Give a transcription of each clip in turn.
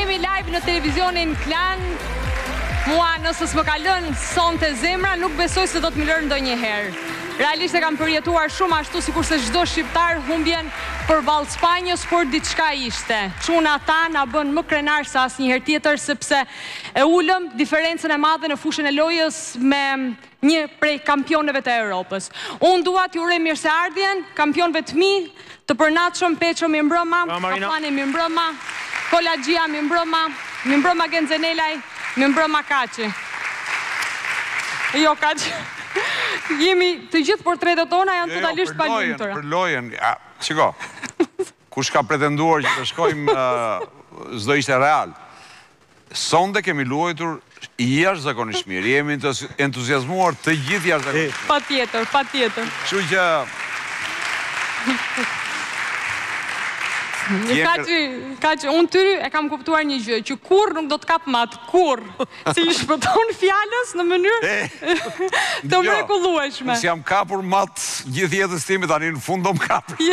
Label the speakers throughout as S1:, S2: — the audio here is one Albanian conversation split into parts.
S1: Jemi live në televizionin Klan. Mua nëse s'më ka lënë sonte zemra, nuk besoj se do të më lërë ndonjëherë. Realisht e kam përjetuar shumë ashtu sikur se çdo shqiptar humbjen përballë Spanjës, por diçka ishte. Çuna ta na bën më krenar se asnjëherë tjetër sepse e ulëm diferencën e madhe në fushën e lojës me një prej kampionëve të Europës. Unë dua t'ju uroj mirëseardhjen kampionëve të mi, të përnatshëm Peço mi mbrëma, Kapani mi mbrëma, Kolaxhia mi mbrëma Genzenelaj, mi mbrëma Kaçi. Jo Kaçi. Jemi të gjithë portretet tona janë totalisht pa lumtura.
S2: Për lojën, shiko, kush ka pretenduar që të shkojmë s'do ishte real. Sonde kemi luajtur jashtëzakonisht mirë, jemi entuziazmuar të gjithë jashtëzakonisht mirë.
S1: Patjetër.
S2: Kështu që
S1: Kaçi, unë tyri e kam kuptuar një gjë, që kur nuk do të kap matë, kur, si i shpëton fjalës në mënyrë të mrekullueshme.
S2: Si jam kapur matë gjithë jetës time, tani në fund do më kapur.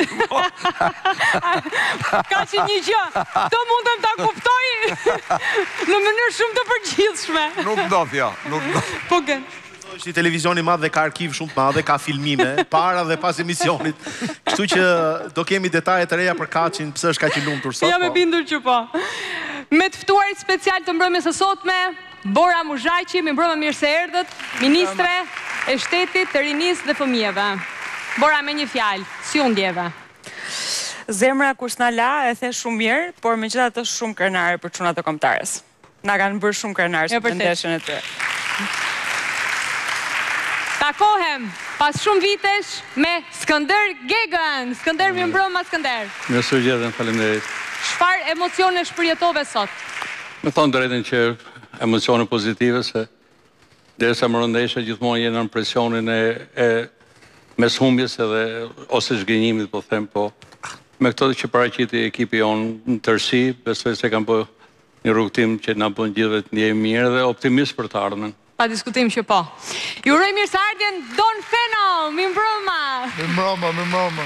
S1: Kaçi, një gjë, të mundem ta kuptoj në mënyrë shumë të përgjithshme.
S2: Nuk do t'ja, nuk do.
S1: Po gën.
S3: Është i televizioni madh dhe ka arkiv shumë të madhe, ka filmime, para dhe pas emisionit. Kështu që do kemi detaje të reja për Kaçin, pse është kaq i lumtur sot.
S1: Jam e bindur që po. Me të ftuarit special të mbrëmjes së sotme, Bora Muzhaqi, mi mbrëmë mirë se erdhët, ministre e shtetit, të rinisë dhe fëmijëve. Bora, me një fjalë, si u ndjeve?
S4: Zemra kush na la e the shumë mirë, por megjithatë është shumë krenare për çunat e kombëtares. Na kanë bërë shumë krenarë në ndeshjen e tyre.
S1: Takohem pas shumë vitesh me Skënder Gegën. Skënder, mi mbrëma Skënder.
S5: Mirësëngjes, faleminderit.
S1: Çfarë emocionesh përjetove sot?
S5: Me thonë drejtën që emocione pozitive, se derisa më rëndesha gjithmonë jenë në presionin e meshumbjes edhe ose zhgënjimit, po them, po me këto që paraqiti ekipi jonë në tërësi, besoj se kanë bërë një rrugtim që na bën gjithëve të ndjejmë mirë dhe optimist për të ardhmen.
S1: Pa diskutim që po. Ju uroj mirëseardhjen Don Feno, mi mbrëma.
S6: Mi mbrëma.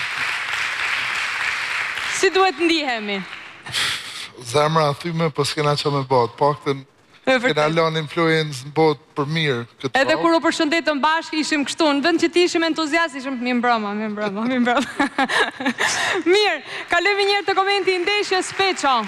S1: Si duhet ndihemi?
S6: Zemra thyme, po s'kena që me botë. Paktën kena lënë influencë në botë për mirë.
S1: Edhe kur u përshëndetëm bashkë, ishim kështu, në vend që ti ishim entuziast, ishim mi mbrëma. Mirë, kalojmë njëherë të komenti i ndeshjes Peço.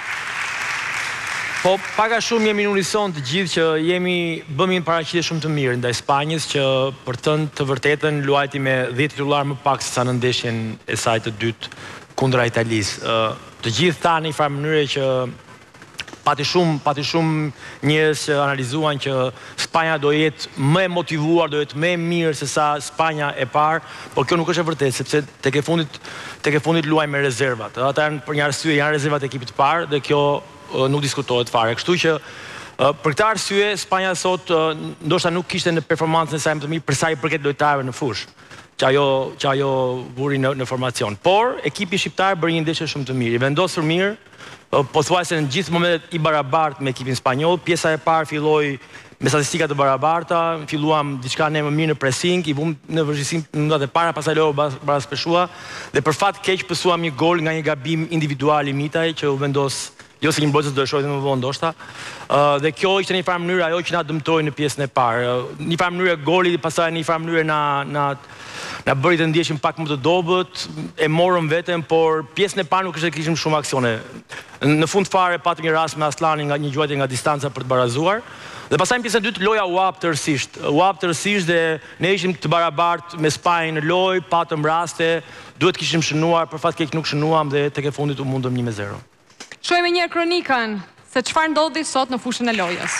S7: Po, paka shumë jemi në unison të gjithë që bëmi një paraqitje shumë të mirë ndaj Spanjës, që për të vërtetën luajti me 10 titullar më pak se sa në ndeshjen e saj të dytë kundra Italisë. Të gjithë tha në një farë mënyrë që pati shumë njerëz që analizuan që Spanja do jetë më e motivuar, do jetë më e mirë se sa Spanja e parë, por kjo nuk është e vërtetë, sepse tek e fundit luaj me rezervat. Ata janë për një arsye, janë rezervat e ekipit të parë dhe kjo nuk diskutohet fare. Kështu që për këtë arsye Spanja sot ndoshta nuk kishte në performancën e saj më të mirë për sa i përket lojtarëve në fushë, që ajo vuri në formacion. Por ekipi shqiptar bëri një ndeshje shumë të mirë, i vendosur mirë, pothuajse në gjithë momentet i barabartë me ekipin spanjoll. Pjesa e parë filloi me statistika të barabarta, filluam diçka ne më mirë në pressing, i vum në vërtetësim në minutat e para, pastaj loja baraspeshua dhe për fat keq pësuam një gol nga një gabim individual i Mitaj që u vendos jo se një mbrojtës do e shohim më vonë ndoshta. Dhe kjo ishte një farë mënyrë ajo që na dëmtoi në pjesën e parë. Një farë mënyrë goli, pastaj një farë mënyrë na bëri të ndjeshim pak më të dobët, e morëm veten, por pjesën e parë nuk kishim shumë aksione. Në fund fare patëm një rast me Aslani nga një gjuajtje nga distanca për të barazuar. Dhe pastaj në pjesën e dytë loja u hap tërësisht dhe ne ishim të barabartë me Spanjën në lojë, patëm raste, duhet kishim shënuar, për fat keq nuk shënuam dhe tek e fundit u mundëm 1-0.
S1: Shohim një kronikën se çfarë ndodhi sot në fushën e lojës.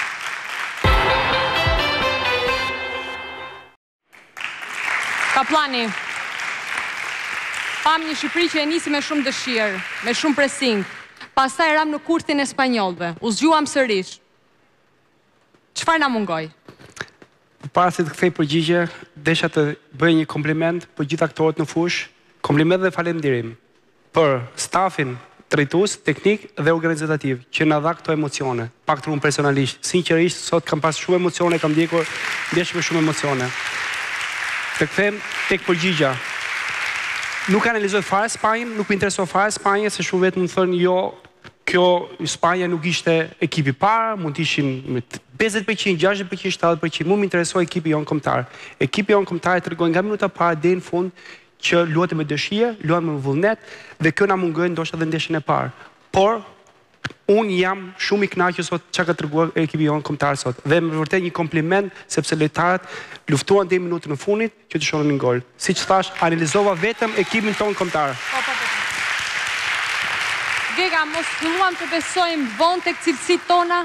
S1: Kaplani, pam një Shqipëri që e nisi me shumë dëshirë, me shumë pressing, pastaj ram në kurthin e spanjollëve, u zgjuam sërish. Çfarë na mungoi?
S8: Para se të kthej përgjigje, desha të bëj një kompliment për gjithë aktorët në fushë, kompliment dhe falenderim për stafin drejtues, teknik dhe organizativ që na dha këto emocione. Pak të unë personalisht, sinqerisht, sot kam pas shumë emocione, kam ndjekur ndeshje me shumë emocione. Të kthem tek përgjigja. Nuk analizoj fare Spanjën, nuk më interesoj fare Spanjën, se shumë vetë më thënë jo, kjo Spanja nuk ishte ekipi parë, mund të ishin 50%, 60%, 70%, mu më interesoj ekipi jonë kombëtar. Ekipi jonë kombëtar të regojnë nga minuta parë dhe në fund që luajtë me dëshirë, luajtë me vullnet, dhe kjo na mungojnë ndoshta edhe ndeshjen e parë. Por unë jam shumë i kënaqur sot çka ka treguar ekipi jonë kombëtar sot. Dhe me vërtet një kompliment sepse lojtarët luftuan deri minutën e fundit që të shohin një gol. Siç thash, analizova vetëm ekipin tonë kombëtar.
S1: Gega, mos filluam të besojmë vonë tek cilësitë tona?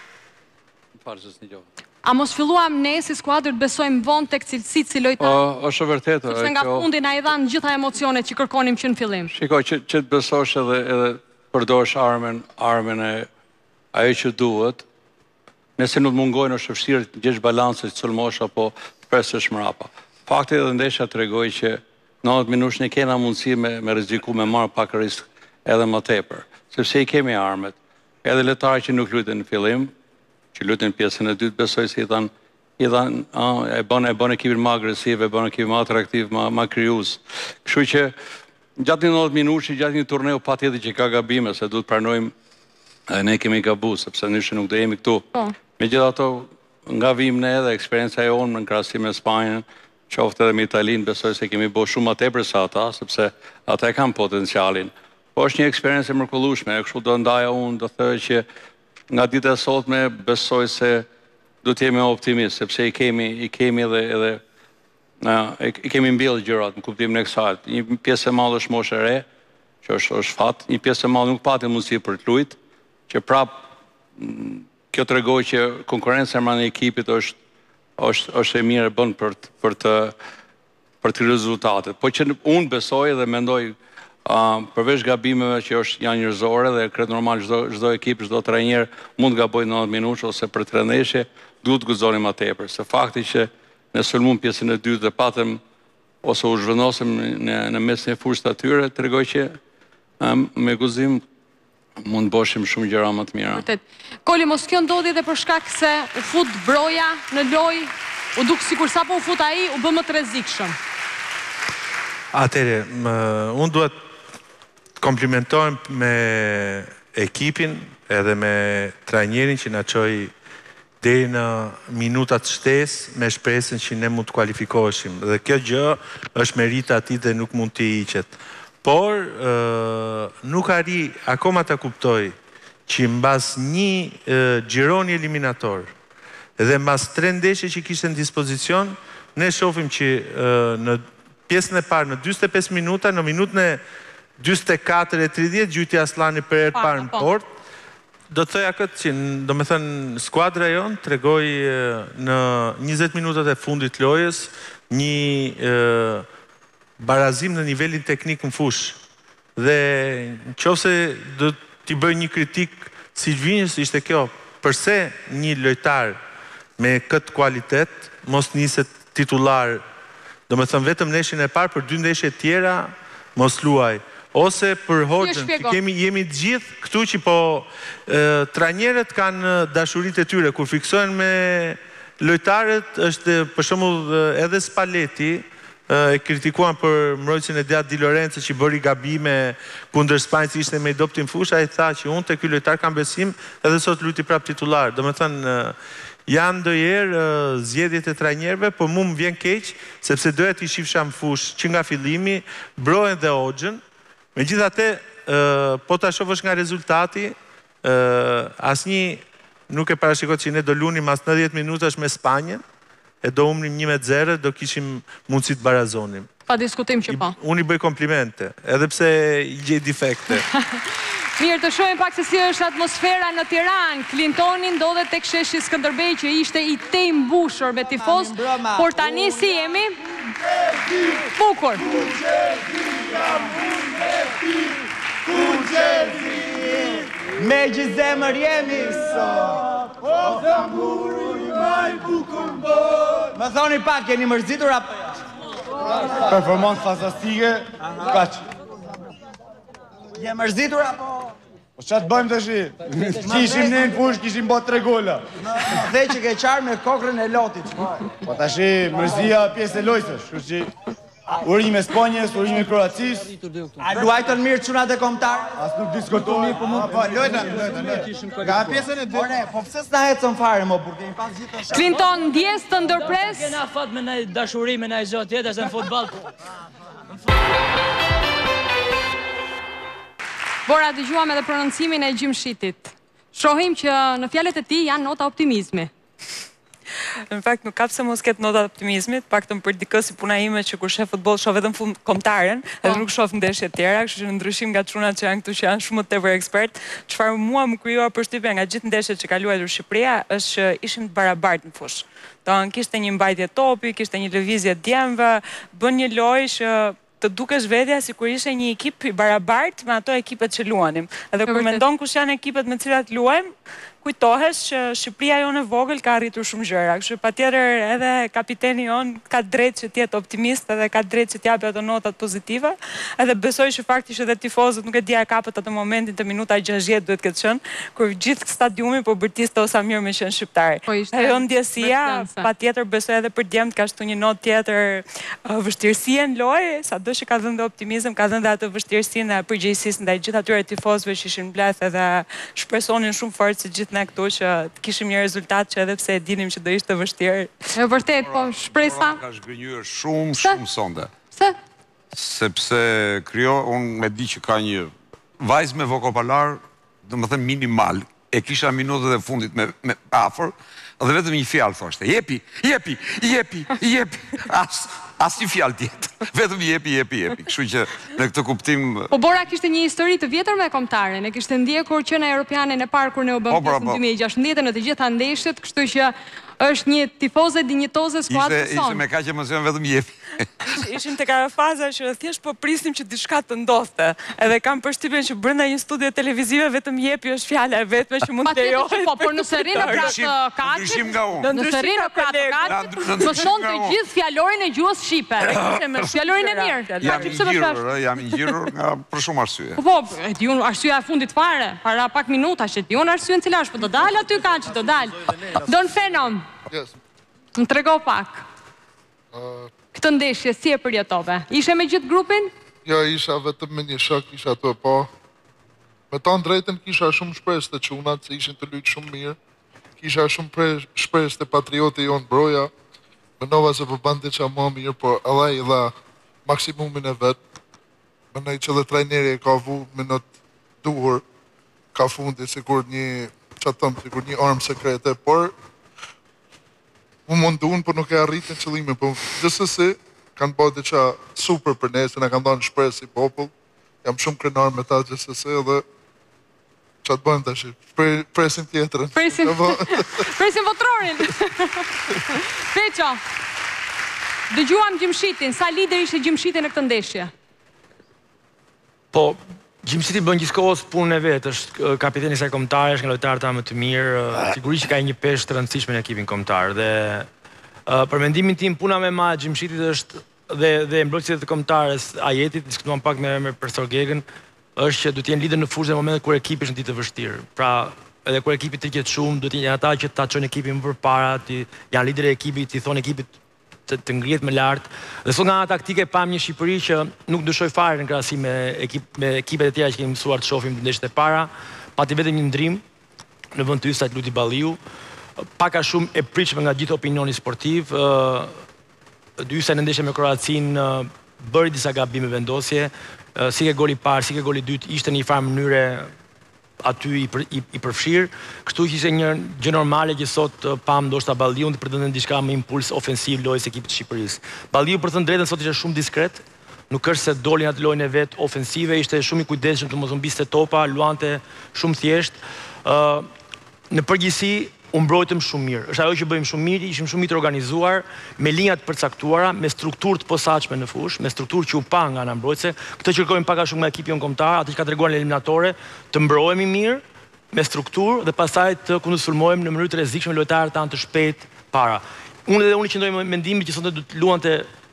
S1: A mos filluam ne si skuadër të besojmë vonë tek cilësitë si lojtarë?
S5: Është vërtetë.
S1: Sepse nga fundi na i dhanë gjitha emocionet që kërkonim që në fillim.
S5: Shiko, që të besosh edhe përdorsh armën e ajo që duhet, nëse nuk mungojnë është vështirë të gjesh balancë të sulmosh apo presësh mrapa. Fakti edhe ndeshja tregoi që 90 minutë ne kena mundësi me rreziku me marr pak risk edhe më tepër, sepse i kemi armët. Edhe lojtarët që nuk luajtën në fillim, që luajtën pjesën e dytë, besoj se e bën ekipin më agresiv, e bën ekipin më atraktiv, më krijues. Kështu që gjatë 90 minutë, gjatë një turneu patjetër që ka gabime, se duhet pranojmë ne kemi gabu, sepse ndryshe nuk do jemi këtu. Megjithatë, nga vim ne edhe eksperjenca jonë në krahasim me Spanjën, qoftë edhe me Italinë, besoj se kemi bërë shumë më tepër se ata, sepse ata e kanë potencialin. Po është një eksperiencë e mrekullueshme, kështu do ndaja unë, do thëj që nga dita e sotme besoj se do të jemi optimist, sepse i kemi edhe i kemi mbjellë gjërat në kuptimin e kësaj. Një pjesë e madhe është moshë e re, që është fat, një pjesë e madhe nuk pati mundësi për të luajtur, që prap kjo tregoj që konkurrenca brenda ekipit është e mirë bën për të rezultatet. Po që unë besoj dhe mendoj përveç gabimeve që janë njerëzore dhe kredo normal çdo ekip, çdo trajner mund gabojë 90 minutë ose për 3 ndeshje, duhet guxoni më tepër. Se fakti që ne sulmuam pjesën e dytë dhe patëm ose u zhvendosëm në mesin e fushës të atyre, tregoj që me guzim mund boshim shumë gjëra më të mira.
S1: Vërtet. Koli, mos kjo ndodhi edhe për shkak se u fut broja në lojë, u duk sikur sapo u fut ai, u bë më të rrezikshëm.
S3: Atëre, unë duhet komplimentojmë me ekipin edhe me trajnerin që na çoi deri në minutat shtesë me shpresën që ne mund të kualifikoheshim. Dhe kjo gjë është merita e tij dhe nuk mund të hiqet. Por nuk arri akoma ta kuptoj që mbas një xhironi eliminator dhe mbas 3 ndeshje që kishte në dispozicion, ne shohim që në pjesën e parë në 45 minuta, në minutën e 44 e 30 Gjyti Aslani për herë të parë në port. Do të thoja këtë që, do me thënë, skuadra jonë tregoi në 20 minutat e fundit lojës një barazim në nivelin teknik në fushë. Dhe nëse do t'i bëj një kritik si Vinjës, ishte kjo, përse një lojtar me këtë kualitet mos niset titular, do me thënë vetëm ndeshjen e parë, për 2 ndeshje tjera mos luaj. Ose për Hoxhën, që jemi të gjithë këtu që po trajnerët kanë dashuritë e tyre, kur fiksohen me lojtarët, është për shembull edhe Spalletti, e kritikuan për mbrojtjen e Deat Di Lorenzo që bëri gabime kundër Spanjës, ishte me doptin fushë, ai tha që unë te ky lojtar kam besim, edhe sot luti prap titular. Domethënë janë ndonjëherë zgjedhjet e trajnerëve, por mua më vjen keq sepse doja t'i shifsha në fushë që nga fillimi Brojen dhe Hoxhën. Megjithatë, po ta shohësh nga rezultati, asnjë nuk e parashikoj që ne do lunim mas 90 minutash me Spanjën, e do humnim 1-0, do kishim mundësi të barazonim.
S1: Pa diskutim që po.
S3: Unë i bëj komplimente, edhe pse i gjej defekte.
S1: Mirë, të shohim pak se si është atmosfera në Tiranë. Clintoni ndodhet tek sheshi Skënderbej që ishte i tej mbushur me tifoz, por tani si jemi? Bukur.
S9: Me gjithë zemër jemi sot. O zamuri maj bukur mbot. Më thoni pak, jeni mërzitur apo jo? Performancë fantastike. Kaq. Je mërzitur apo? Po ç'a të bëjmë tash? Kishim ne në fushë, kishim bërë 3 gola. Dhe që ke qarë me kokrën e lotit. Po tash mërzia pjesë e lojës, kështu që Urime Sponjës, urime Kroacis. A luajtën mirë çunat e kombëtar? As nuk diskutoni për mund. Po, lojtën. Nga pjesën e dytë. Po pse s'na ecën fare më burr, kemi pas gjithë.
S1: Clinton ndjes të ndërpres.
S10: Kena fat me ndaj dashuri me ndaj zot tjetër se në futboll.
S1: Bora, dëgjuam edhe prononcimin e Gjimshitit. Shohim që në fjalët e tij janë nota optimizmi.
S4: Në fakt nuk ka pse mos ketë nota optimizmit, paktën për dikë si puna ime që kur shef futboll shoh vetëm kombëtaren, edhe nuk shoh ndeshje të tjera, kështu që në ndryshim nga çunat që janë këtu që janë shumë të tepër ekspert, çfarë mua më krijua përshtypje nga gjithë ndeshjet që ka luajtur Shqipëria është që ishim të barabartë në fushë. Kishte një mbajtje topi, kishte një lëvizje djemve, bën një lojë që të dukesh vetja si kur ishe një ekip i barabartë me ato ekipet që luanim. Edhe kur mendon kush janë ekipet me cilat luajmë, kujtohesh që Shqipëria jonë e vogël ka arritur shumë gjëra. Kështu patjetër edhe kapiteni jon ka drejt që të jetë optimist edhe ka drejt që të japë ato notat pozitive. Edhe besoj që faktikisht edhe tifozët nuk e dia e kapët atë momentin të minuta 60 duhet këtë qenë, kur gjithë stadiumi po bërtiste osa mirë me qenë shqiptar. Ajo ndjesia patjetër besoj edhe për djemt ka shtu një notë tjetër vështirësie në lojë, sado që ka dhënë dhe optimizëm, ka dhënë dhe atë vështirësinë e përgjegjësisë ndaj gjithë atyre tifozëve që ishin mbledh edhe shpresonin shumë fort se gjithë ne këtu që të kishim një rezultat që edhe pse e dinim që do ishte vështirë.
S1: E vërtet, po shpresa
S2: ka zhgënjur shumë sonde.
S1: Pse?
S2: Sepse unë me di që ka një vajzë me vokopalar, domethënë minimal, e kisha minutët e fundit me afër, dhe vetëm një fjalë thoshte, jepi, as një fjalë tjetër. Vetëm jepi. Kështu që në këtë kuptim...
S1: Po Bora kishte një histori të vjetër me kombëtaren, e kishte ndjekur që në Europianen e parë kur ne u bëm pjesë në 2016 në të gjitha ndeshjet, kështu që është një tifoze dinjitoze skuadrës sonë.
S2: Ishte me kaq emocion vetëm jepi.
S4: Ishim te faza që thjesht po prisnim që diçka të ndodhte. Edhe kam përshtypjen që brenda një studio televizive vetëm jepi është fjala e vetme që mund të lejohet.
S1: Po, por nëse rrinë pratë
S2: Ndryshim nga unë.
S1: Nëse rrinë pratë kaçit, mëson të gjithë fjalorin e gjuhës shqipe. Fjalorin e mirë.
S2: Jam i ngjirur nga për shumë arsye.
S1: Po, e di unë arsyeja e fundit fare, para pak minutash, e di unë arsyen cila është, po do dal aty kaçi, do dal. Don Fenom. Më trego pak. Këtë ndeshje, si e përjetove? Ishe me gjithë grupin?
S6: Jo, isha vetëm me një shok, isha të po. Me ta në drejten, kisha shumë shpresë të qunat, se ishin të lujtë shumë mirë. Kisha shumë shpresë të patriote jonë broja. Menova se përbante qa më mirë, por edhe i dha maksimumin e vetë. Menoj që dhe trajneri e ka vu minut duhur, ka fundi, sikur një, sikur një armë sekrete, por më mundun, por nuk e arritin qëllime, por gjithsesi kanë bërë diqa super për ne, se në kanë dhënë shpresë si popull, jam shumë krenar me ta gjithsesi, edhe që të bëjmë të shi, presim tjetërën.
S1: Presim votrorin. Peqo, dëgjuam Gjimshitin, sa lider ishe Gjimshiti në këtë ndeshje?
S7: Po, Gjimshiti bën gjithkohës punën e vetë, është kapiteni saj kombëtare, është nga lojtarët më të mirë, sigurisht që ka një peshë të rëndësishme në ekipin kombëtar. Dhe për mendimin tim, puna me ma Gjimshitit është dhe mbrojtësit të kombëtares Ajetit, diskutuam pak me profesor Gegën, është që duhet të jenë lider në fushë në momentet kur ekipi është në ditë të vështirë. Pra, edhe kur ekipi të rriket shumë, duhet të jenë ata që ta çojnë ekipin më përpara, janë liderë e ekipit, i thonë ekipit të ngrihet më lartë. Dhe sot nga ana taktike pam një Shqipëri që nuk dyshoj fare në krahasim me ekipet e tjera që kemi mësuar të shohim ndeshjet e para, pati vetëm një ndrim në vend të Ysajt Luti Balliu, pak a shumë e pritshme nga gjithë opinioni sportiv. Ysajt në ndeshjen me Kroacinë bëri disa gabime vendosje, si ke goli i parë, si ke goli i dytë, ishte në një farë mënyre aty i përfshirë, kështu që ishte një gjë normale që sot pam ndoshta Balliu të pretendon diçka me impuls ofensiv lojës ekipit të Shqipërisë. Balliu për të thënë drejtën sot ishte shumë diskret, nuk është se doli atë lojën e vet ofensive, ishte shumë i kujdesshëm të mos humbiste topa, luante shumë thjesht. Në përgjithësi u mbrojtëm shumë mirë. Është ajo që bëjmë shumë mirë, ishim shumë mirë të organizuar, me linja të përcaktuara, me strukturë të posaçme në fushë, me strukturë që u pa nga ana mbrojtëse. Këtë qërkojmë pak a shumë nga ekipi jonë kombëtar, atë që ka treguar në eliminatore, të mbrohemi mirë, me strukturë dhe pastaj të kundërsulmojmë në mënyrë të rrezikshme lojtarët tanë të shpejt para. Unë që ndoj mendimi që sonte do të luante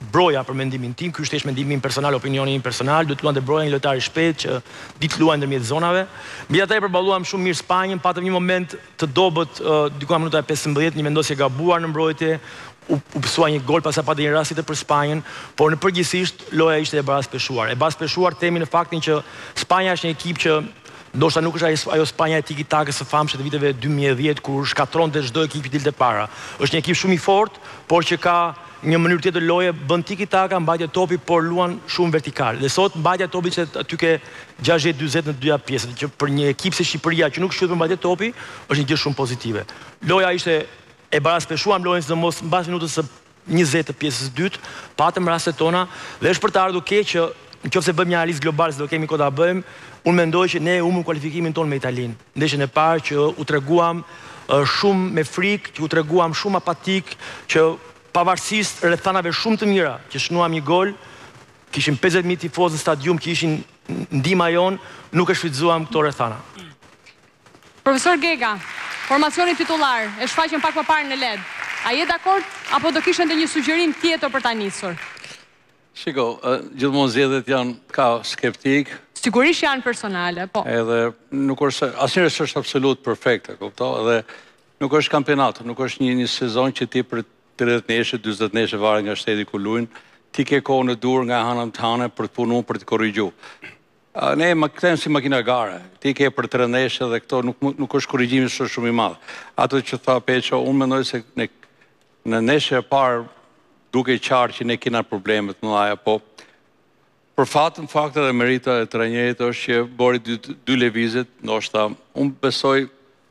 S7: Broja për mendimin tim, ky është mendimi im personal, opinioni im personal, duhet luante Broja një lojtar i shpejtë që ditë luajë ndërmjet zonave. Megjithatë e përballuam shumë mirë Spanjën, patëm një moment të dobët diku në minuta 15, një vendosje gabuar në mbrojtje, u pësua një gol pas apo një rasti për Spanjën, por në përgjithësisht loja ishte e baraspeshuar. E baraspeshuar themi në faktin që Spanja është një ekip që ndoshta nuk është ajo Spanja e tiki-takës së famshme të viteve 2010 kur shkatronte çdo ekip që dilte para. Është një ekip shumë i fortë, por që ka një mënyrë tjetër loje, bën tiki-taka, mbajtje topi, por luan shumë vertikal. Dhe sot mbajtja topi që aty ke 60-40 në dyja pjesët, që për një ekip si Shqipëria që nuk shqyet për mbajtje topi, është një gjë shumë pozitive. Loja ishte e baraspeshuar në lojën sidomos mbas minutës së 20 të pjesës së dytë, patëm rastet tona dhe është për të ardhur keq që nëse bëjmë një analizë globale, se do kemi kohë ta bëjmë, unë mendoj që ne humbëm kualifikimin tonë me Italinë. Ndeshjen e parë që u treguam shumë me frikë, që u treguam shumë apatik, që pavarësisht rrethanave shumë të mira që shnuam një gol, kishim 50.000 tifozë në stadium që ishin ndihma jon, nuk e shfrytzuam këto rrethana.
S1: Profesor Gega, formacioni titullar e shfaqen pak më parë në LED. A je dakord apo do kishte ndonjë sugjerim tjetër për ta nisur?
S5: Shiko, gjithmonë zgjedhjet janë ka skeptik.
S1: Sigurisht janë personale, po.
S5: Edhe nuk është asnjëherë s'është absolut perfekte, kupto, edhe nuk është kampionat, nuk është një sezon që ti për 30 neshe, 40 neshe varet nga shteti ku luajnë, ti ke kohë në dur nga hana të hane për të punuar, për të korrigju. Ne kthejmë si makina gare, ti ke për 3 neshe dhe këto nuk është korrigjimi shumë i madh. Ato që tha Peço, unë mendoj se në neshe e parë duke qartë që ne kena problemet më dhaja, po për fakte dhe merita e trajnerit është që bori 2 lëvizjet, ndoshta unë besoj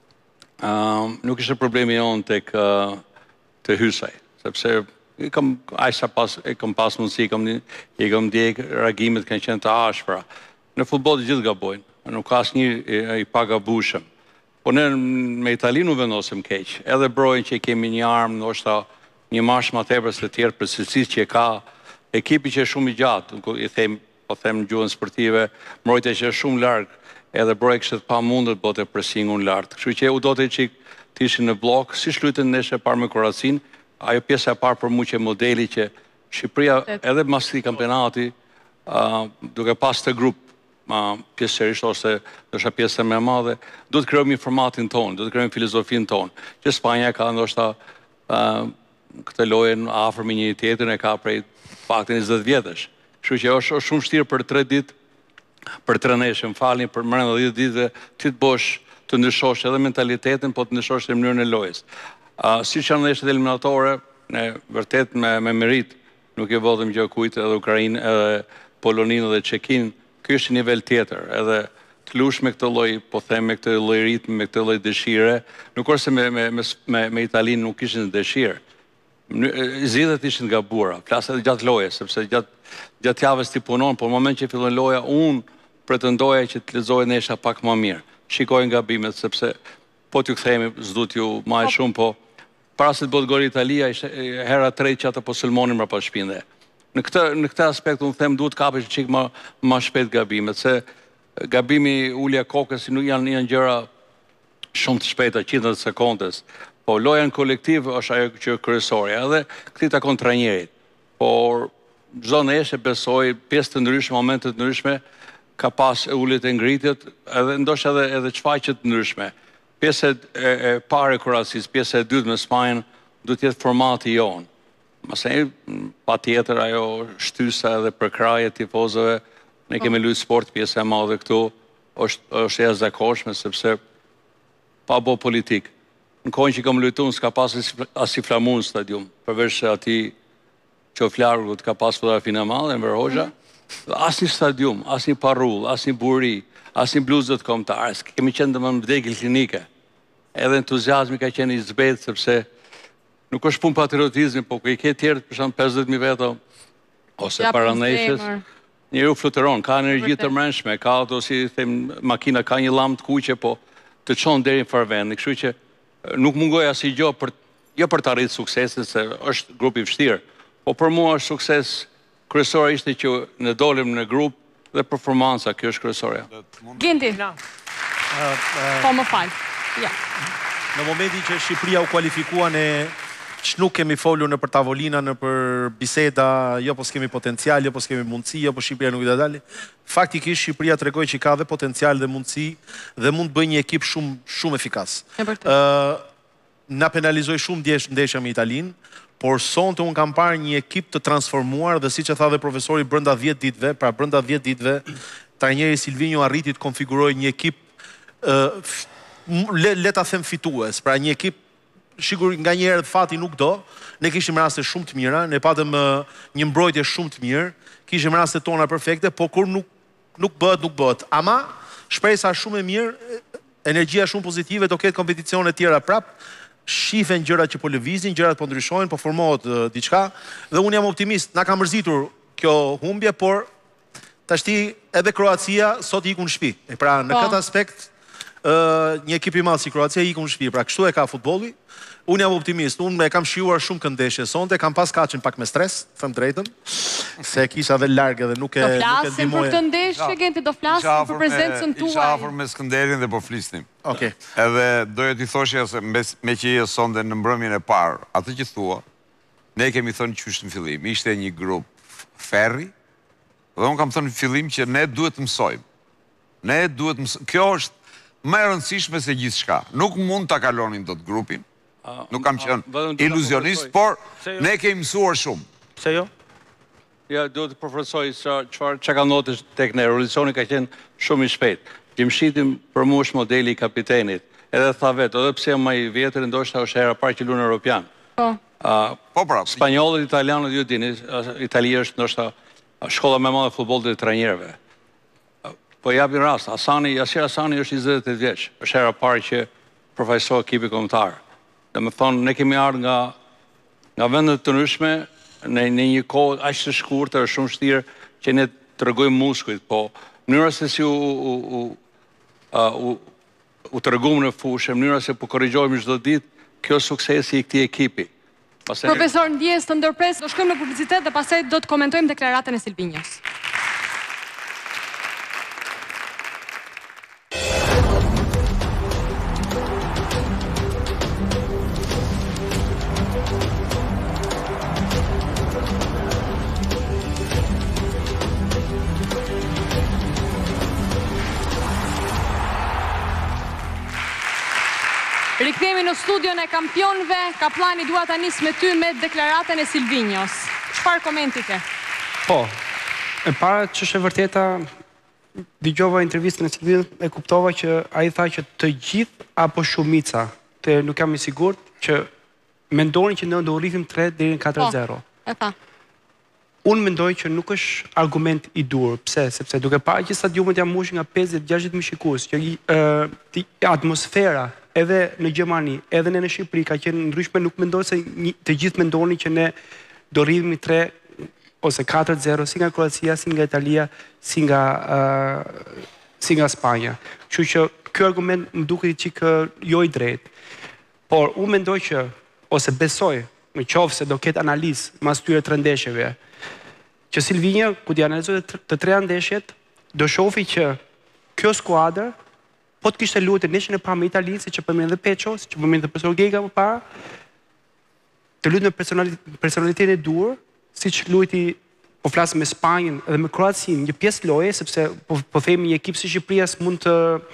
S5: nuk ishte problemi jonë të hysaj, sepse e kam pas mundësi, i kam ndjek reagimet kanë qenë të ashpra. Në futboll të gjithë gabojnë, nuk ka asnjë i pagabueshëm. Po ne me Italinë u vendosëm keq. Edhe Brojën që kemi një armë, ndoshta një marsh më tepër se të tjerë për cilësisë që ka ekipi që është shumë i gjatë, po them në gjuhën sportive, mbrojtja që është shumë larg, edhe Broja kishte pamundur të bote presingun lart. Kështu që u do të ishin në blok, siç luajtën ndeshje parë me Kroacinë, ajo pjesa e parë për mua që modeli që Shqipëria edhe pas këtij kampionati duke pas të grup pjesërisht ose ndoshta pjesë më e madhe, do të krijojmë formatin tonë, do të krijojmë filozofinë tonë, që Spanja ka ndoshta këtë lojën afër me njëri tjetrin e ka prej faktin 20 vjetësh. Kështu që është shumë vështirë për 3 ditë, për 3 neshe, më falni, për brenda 10 ditëve ti të bosh të ndryshosh edhe mentalitetin, po të ndryshosh edhe mënyrën e lojës. Siç janë ndeshjet eliminatore, ne vërtet me merit nuk e vodhëm gjë kujt edhe Ukrainë, edhe Poloninë dhe Çekinë. Ky është nivel tjetër, edhe të lush me këtë lloj, po them me këtë lloj ritmi, me këtë lloj dëshire, nuk është se me Italinë nuk kishin dëshirë. Zgjidhjet ishin të gabuara, flas edhe gjatë lojës, sepse gjatë javës ti punon, por në moment që fillon loja, unë pretendoja që të lexohej nesha pak më mirë. Shikoj gabimet, sepse po t'ju kthehemi, s'du t'ju maj shumë, po para se të bëhet gol Italia, ishte hera 3 që ata po sulmonin mbrapa shpinëve. Në këtë aspekt unë them duhet kapesh çik më shpejt gabimet, se gabimi ulja kokës nuk janë gjëra shumë të shpejta, qindra sekondes. Po loja në kolektiv është ajo që kryesorja, edhe këti takon trajnerit. Por çdo neshe besoj pjesë të ndryshme, momente të ndryshme ka pas uljet e ngritjet, edhe ndoshta edhe çfaqje të ndryshme. Pjesa e parë e Kroacisë, pjesa e dytë me Spanjën, duhet të jetë formati jonë. Masaj, pa tjetër, ajo shtysa edhe përkraje tifozëve, ne kemi luajtur sport, pjesa e madhe këtu, është e jashtëzakonshme, sepse pa bo politik. Në kohën që kam luajtur, s'ka pas as i flamun në stadium, përveç se ati qoflargut ka pas fotografinë e madhe, në Verhoxha, as një stadium, as një parrull, as një buri, as një bluzët kombëtare, kemi qenë dhe më në vdekje klinike. Edhe entuziazmi ka qenë i zbet, sepse nuk është punë patriotizmi, po ku i ke tjerë, për shumë 50.000 veto, ose paraneshës, njëri u fluturon, ka energji të mrenshme, ka ato si them makina, ka një lam të kuqe, po të qonë deri në farvend. Kështu që nuk mungoj asnjë gjë jo për të arritur suksesin, se është grup i vështirë, po për mua është sukses kryesor ishte që ne dolim në grup dhe performanca, kjo është kryesorja.
S1: Genti. Po më fal. Ja.
S11: Në momentin që Shqipëria u kualifikuan që nuk kemi folur në për tavolina, në për biseda, jo po s'kemi potencial, jo po s'kemi mundësi, jo po Shqipëria nuk i dalë. Faktikisht Shqipëria tregoi që ka dhe potencial dhe mundësi dhe mund të bëjë një ekip shumë efikas. Na penalizoi shumë ndeshja me Italinë, por sonte unë kam parë një ekip të transformuar dhe siç e tha dhe profesori brenda 10 ditëve, pra brenda 10 ditëve, trajneri Silvinho arriti të konfigurojë një ekip le ta them fitues, pra një ekip shikur nga një herë fati nuk do, ne kishim raste shumë të mira, ne patëm një mbrojtje shumë të mirë, kishim raste tona perfekte, po kur nuk bëhet. Ama shpresa shumë e mirë, energjia shumë pozitive, do ketë kompeticione tjera prap, shifen gjërat që po lëvizin, gjërat po ndryshojnë, po formohet diçka, dhe unë jam optimist, na ka mërzitur kjo humbje, por tashti edhe Kroacia sot iku në shtëpi. Pra në këtë aspekt një ekip i madh si Kroacia iku në shtëpi. Pra kështu e ka futbolli. Unë jam optimist, unë e kam shijuar shumë këndeshje sonte, kam pas kaçën pak me stres, them drejtën, se kisha dhe larg edhe nuk e ndihmoj.
S1: Do flasim për këtë ndeshje, Genti, do flasim për prezencën tuaj.
S2: Isha afër me Skënderin dhe po flisnim.
S11: Okej.
S2: Edhe doja t'i thoshja se me që je sonte në mbrëmjen e parë, atë që thua, ne kemi thënë qysh në fillim, ishte një grup ferri, dhe unë kam thënë në fillim që ne duhet të mësojmë. Ne duhet të mësojmë. Kjo është më e rëndësishme se gjithçka. Nuk mund ta kalonin dot grupin. Nuk kam qenë iluzionist, por ne kemi mësuar shumë.
S7: Pse jo?
S5: Ja, duhet të përforcoj që ka ndodhur tek ne. Revolucioni ka qenë shumë i shpejt. Gjimshitim për mua është modeli i kapitenit. Edhe tha vetë, edhe pse më i vjetër, ndoshta është hera parë që luan europian.
S2: Po pra.
S5: Spanjollët, italianët, ju dini, Italia është ndoshta shkolla më e madhe e futbollit të trajnerëve. Po japin rast, Yasir Hasani është 28 vjeç. Është hera parë që përfaqësohet ekipi kombëtar. Domethënë, ne kemi ardhur nga vende të ndryshme në një kohë aq të shkurtër, shumë vështirë që ne tregojmë muskujt, po mënyra se si u tregojmë në fushë, mënyra se po korrigjojmë çdo ditë, kjo suksesi i këtij ekipi.
S1: Profesor, ndjes të ndërpres, do shkojmë në publicitet dhe pastaj do të komentojmë deklaratën e Silvinhos. Rikthehemi në studion e kampionëve. Kaplani, dua ta nis me ty me deklaratën e Silvinhos. Çfarë komenti ke?
S8: Po, e para që është e vërteta, dëgjova intervistën e Silvinhos, e kuptova që ai tha që të gjithë apo shumica, nuk jam i sigurt, që mendonin që ne do rritim 3 deri në 4-0.
S1: E pa.
S8: Unë mendoj që nuk është argument i dur. Pse? Sepse duke parë që stadiumet janë mbushur nga 50-60.000 shikues, që atmosfera edhe në Gjermani, edhe në Shqipëri ka qenë ndryshme, nuk mendoj se të gjithë mendonin që ne do rritemi 3 ose 4-0 si nga Kroacia, si nga Italia, si nga Spanja. Kështu që ky argument më duket çik jo i drejtë. Por unë mendoj që ose besoj, në qoftë se do ketë analizë mas këtyre 3 ndeshjeve, që Silvinho, ku t'i analizoj të 3 ndeshjet, do shofi që kjo skuadër, po të kishte luajtur ndeshjen e parë me Italinë, siç e përmend edhe Peço, siç e përmend edhe profesor Gega më parë, të luajë me personalitetin e dur, siç luajti, po flas me Spanjën dhe me Kroacinë, një pjesë loje, sepse po themi një ekip si Shqipëria mund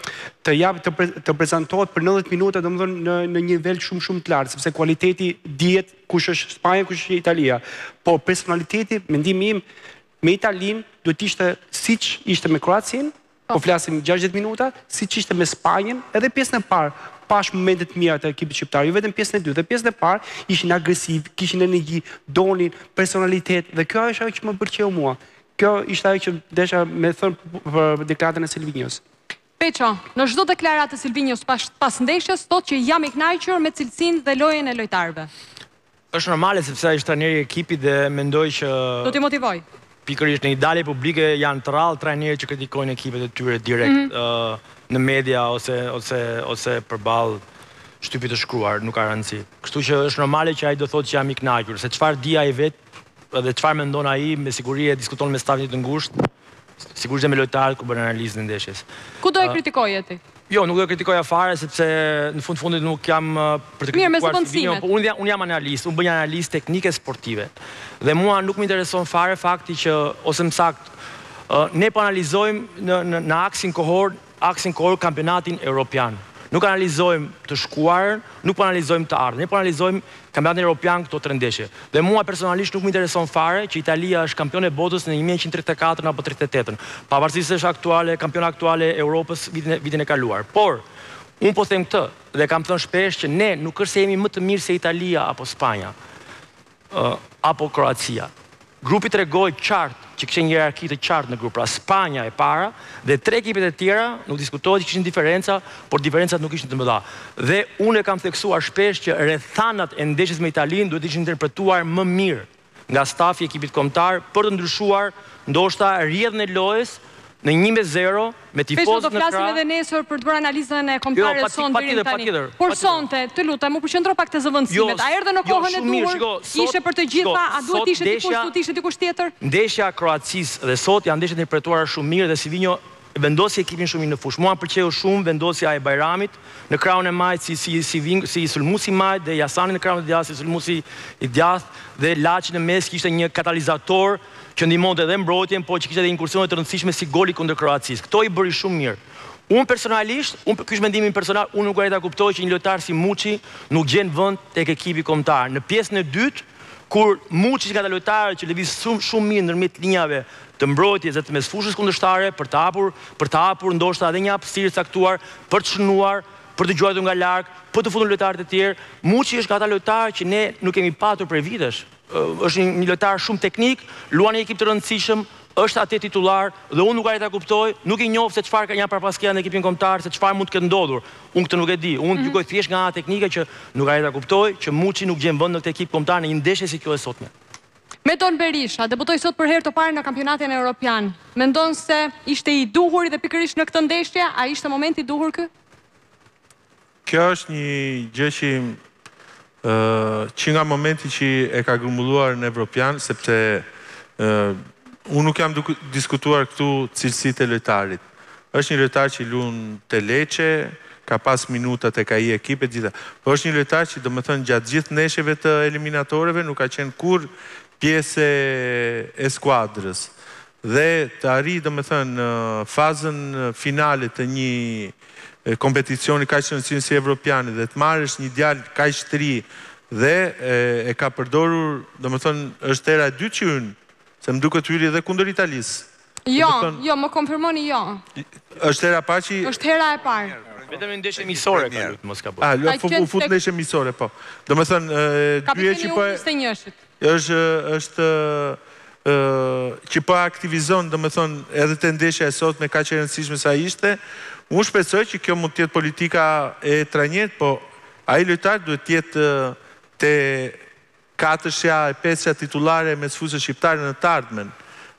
S8: të prezantohet për 90 minuta, domethënë në një nivel shumë të lartë, sepse kualiteti dihet kush është Spanja, kush është Italia. Po personaliteti, mendimi im, me Italinë duhet ishte siç ishte me Kroacinë, po flasim 60 minuta, siç ishte me Spanjën, edhe pjesën e parë, pash momentet mira të ekipit shqiptar, jo vetëm pjesën e dytë, dhe pjesën e parë ishin agresiv, kishin energji, donin, personalitet, dhe kjo është ajo që më pëlqeu mua. Kjo ishte ajo që desha me thënë për deklaratën e Silvinhos.
S1: Peço, në çdo deklaratë të Silvinhos pas ndeshjes thotë që jam i kënaqur me cilësinë dhe lojën e lojtarëve.
S7: Është normale sepse ai është trajneri i ekipit dhe mendoj që
S1: do t'i motivoj.
S7: Pikërisht në një dalje publike janë të rrallë trajnerë që kritikojnë ekipet e tyre direkt në media ose përballë shtypit të shkruar, nuk ka rëndësi. Kështu që është normale që ai do thotë që jam i kënaqur, se çfarë di ai vetë dhe çfarë mendon ai, me siguri e diskuton me stafin të ngushtë, sigurisht me lojtarët ku bën analizën e ndeshjes.
S1: Ku do e kritikojë ti?
S7: Jo, nuk do kritikoja fare, sepse në fundit nuk jam për të kritikuar Silvinion, po unë jam analist, unë bëj analist teknike sportive. Dhe mua nuk më intereson fare fakti që, ose më sakt, ne po analizojmë në aksin kohor kampionatin europian. Nuk analizojmë të shkuarën, nuk po analizojmë të ardhën, ne po analizojmë kampionatin europian këto 3 ndeshje. Dhe mua personalisht nuk më intereson fare që Italia është kampion e botës në 1934 apo 38, pavarësisht se është kampion aktuale e Europës vitin e kaluar. Por, unë po them këtë, dhe kam thënë shpesh që ne nuk është se jemi më të mirë se Italia apo Spanja, apo Kroacia. Grupi tregoi qartë që kishte një hierarki të qartë në grup, pra Spanja e para dhe 3 ekipet e tjera nuk diskutohet që kishin diferenca, por diferencat nuk ishin të mëdha. Dhe unë e kam theksuar shpesh që rrethanat e ndeshjes me Italinë duhet të ishin interpretuar më mirë nga stafi i ekipit kombëtar për të ndryshuar ndoshta rrjedhën e lojës në 1-0 me tifozët në krah.
S1: Do flasim edhe nesër për të bërë analizën e kombëtares sonte deri tani. Por sonte, të lutem, u përqendro pak te zëvendësimet. A erdhe në kohën e duhur? Ishte për të gjitha, a duhet ishte dikush, duhet ishte dikush tjetër?
S7: Ndeshja Kroacisë dhe sot janë ndeshjet interpretuara shumë mirë dhe Silvinion vendosi ekipin shumë në fushë. Mua më pëlqeu shumë vendosja e Bajramit në krahun e majt si sulmuesi i majt dhe Jasani në krahun e djathtë si sulmuesi i djathtë dhe Laçi në mes kishte një katalizator që ndihmonte edhe mbrojtjen, por që kishte edhe inkursione të rëndësishme si goli kundër Kroacisë. Kto i bëri shumë mirë. Unë personalisht, ky është mendimi personal, unë nuk arrita kuptoj që një lojtar si Muçi nuk gjen vend tek ekipi kombëtar. Në pjesën e dytë, kur Muçi ka lojtarë që lëviz shumë mirë ndërmjet linjave të mbrojtjes dhe të mes fushës kundërshtar për të hapur ndoshta edhe një hapësirë caktuar për të shënuar, për të gjuajtur nga larg, për të fundur lojtarët e tjerë. Muçi është nga ata lojtarë që ne nuk kemi patur prej vitesh. Është një lojtar shumë teknik, luan një ekip të rëndësishëm, është atë titullar dhe unë nuk arrita kuptoj, nuk i njoh se çfarë ka një parapaskia në ekipin kombëtar, se çfarë mund të ketë ndodhur. Unë këtë nuk e di. Unë gjykoj thjesht nga ana teknike që nuk arrita kuptoj që Muçi nuk gjen vend në këtë ekip kombëtar në një ndeshje si kjo e sotme.
S1: Meton Berisha debutoi sot për herë të parë në kampionatin evropian. Mendon se ishte i duhur dhe pikërisht në këtë ndeshje, a ishte momenti i duhur ky?
S3: Kjo është një gjë që nga momenti që e ka grumbulluar në evropian, sepse unë nuk jam diskutuar këtu cilësitë e lojtarit. Është një lojtar që luan te Lecce, ka pas minutat e ka i ekipet gjitha. Po është një lojtar që domethënë gjatë gjithë ndeshjeve të eliminatoreve nuk ka qenë kur pjesë e skuadrës. Dhe të arri domethënë fazën finale të një kompeticioni kaq të rëndësishëm si evropiani dhe të marrësh një djalë kaq të ri dhe e ka përdorur, domethënë është era e dytë që hyn, se më duket hyri edhe kundër Italisë.
S1: Jo, më konfirmoni jo.
S3: Është era parë që
S1: është hera e parë.
S7: Vetëm në ndeshje miqësore ka luajtur mos ka bërë.
S3: U fut në ndeshje miqësore, po. Domethënë dyja që po është që po aktivizon, domethënë edhe te ndeshja e sotme kaq e rëndësishme sa ishte. Unë shpresoj që kjo mund të jetë politika e trajnerit, po ai lojtar duhet të jetë te 4-sha e 5-sha titullare mes fushës shqiptare në të ardhmen.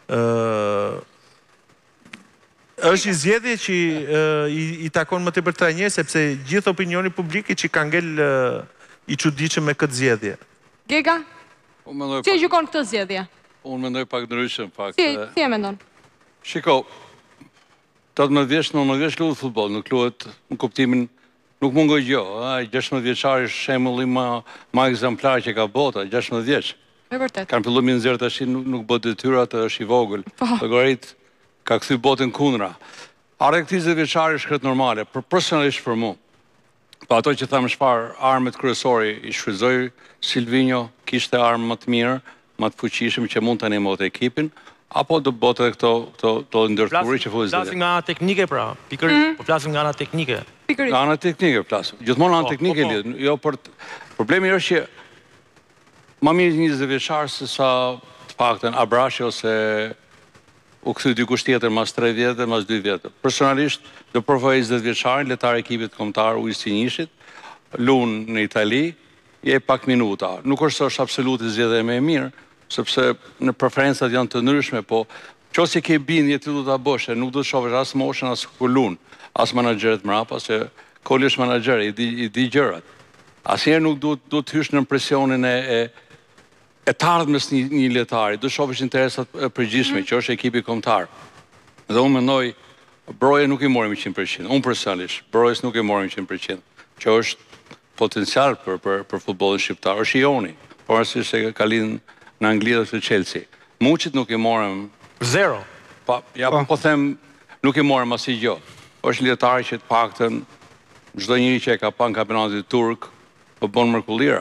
S3: Është një zgjedhje që i takon më tepër trajnerit, sepse gjithë opinioni publik që ka ngel i çuditshëm me këtë zgjedhje.
S1: Gega? Si e gjykon këtë zgjedhje?
S5: Unë mendoj pak ndryshe,
S1: Si e mendon?
S5: Shiko, 18 vjeç, 19 vjeç luhet futboll, nuk luhet në kuptimin, nuk mungoj gjë, 16 vjeçari është shembulli më ekzemplar që ka bota, 16 vjeç.
S1: Me vërtet.
S5: Kanë filluar me nxjerr tash, nuk bë detyrat, është i vogël. Llogarit ka kthy botën kundra. Are këtij 20 vjeçari është krejt normale, personalisht për mua. Po ato që thamë çfarë armët kryesori i shfrytëzoi Silvinion, kishte armë më të mirë, më të fuqishëm që mund ta ndihmonte ekipin, apo do bote këto ndërturi që fuzë.
S7: Flasim nga ana teknike pra, pikërisht, po flasim nga ana teknike.
S1: Pikërisht.
S5: Nga ana teknike flasim. Gjithmonë ana teknike lidhet. Jo për problemi është që më mirë 20 vjeçar se sa të paktën Abrashi ose u kthy dikush tjetër mas 3 vjetë, mas 2 vjetë. Personalisht do provoj 20 vjeçarin, lojtar ekipit kombëtar u Sinjishit, luan në Itali, je pak minuta. Nuk është absolutisht zgjedhja më e mirë, sepse në preferencat janë të ndryshme, po nëse ke bindje ti do ta bësh, nuk do të shohësh as moshën as kur luan, as menaxherët mbrapa, se Koli është menaxher, i di gjërat. Asnjëherë nuk do të hysh në presionin e të ardhmes një lojtari, do shohësh interesat e përgjithshme që është ekipi kombëtar. Dhe unë mendoj Broja nuk i morim 100%, unë personalisht, Brojës nuk i morim 100%, që është potencial për futbolin shqiptar, është i Joni, por është se ka linë në Angli dhe të Chelsea. Muqit nuk i morëm...
S7: Zero?
S5: Po them, nuk i morëm asnjë gjë. Është lojtari që të paktën çdo njeri që e ka pa në kampionatin turk po bën mrekullira.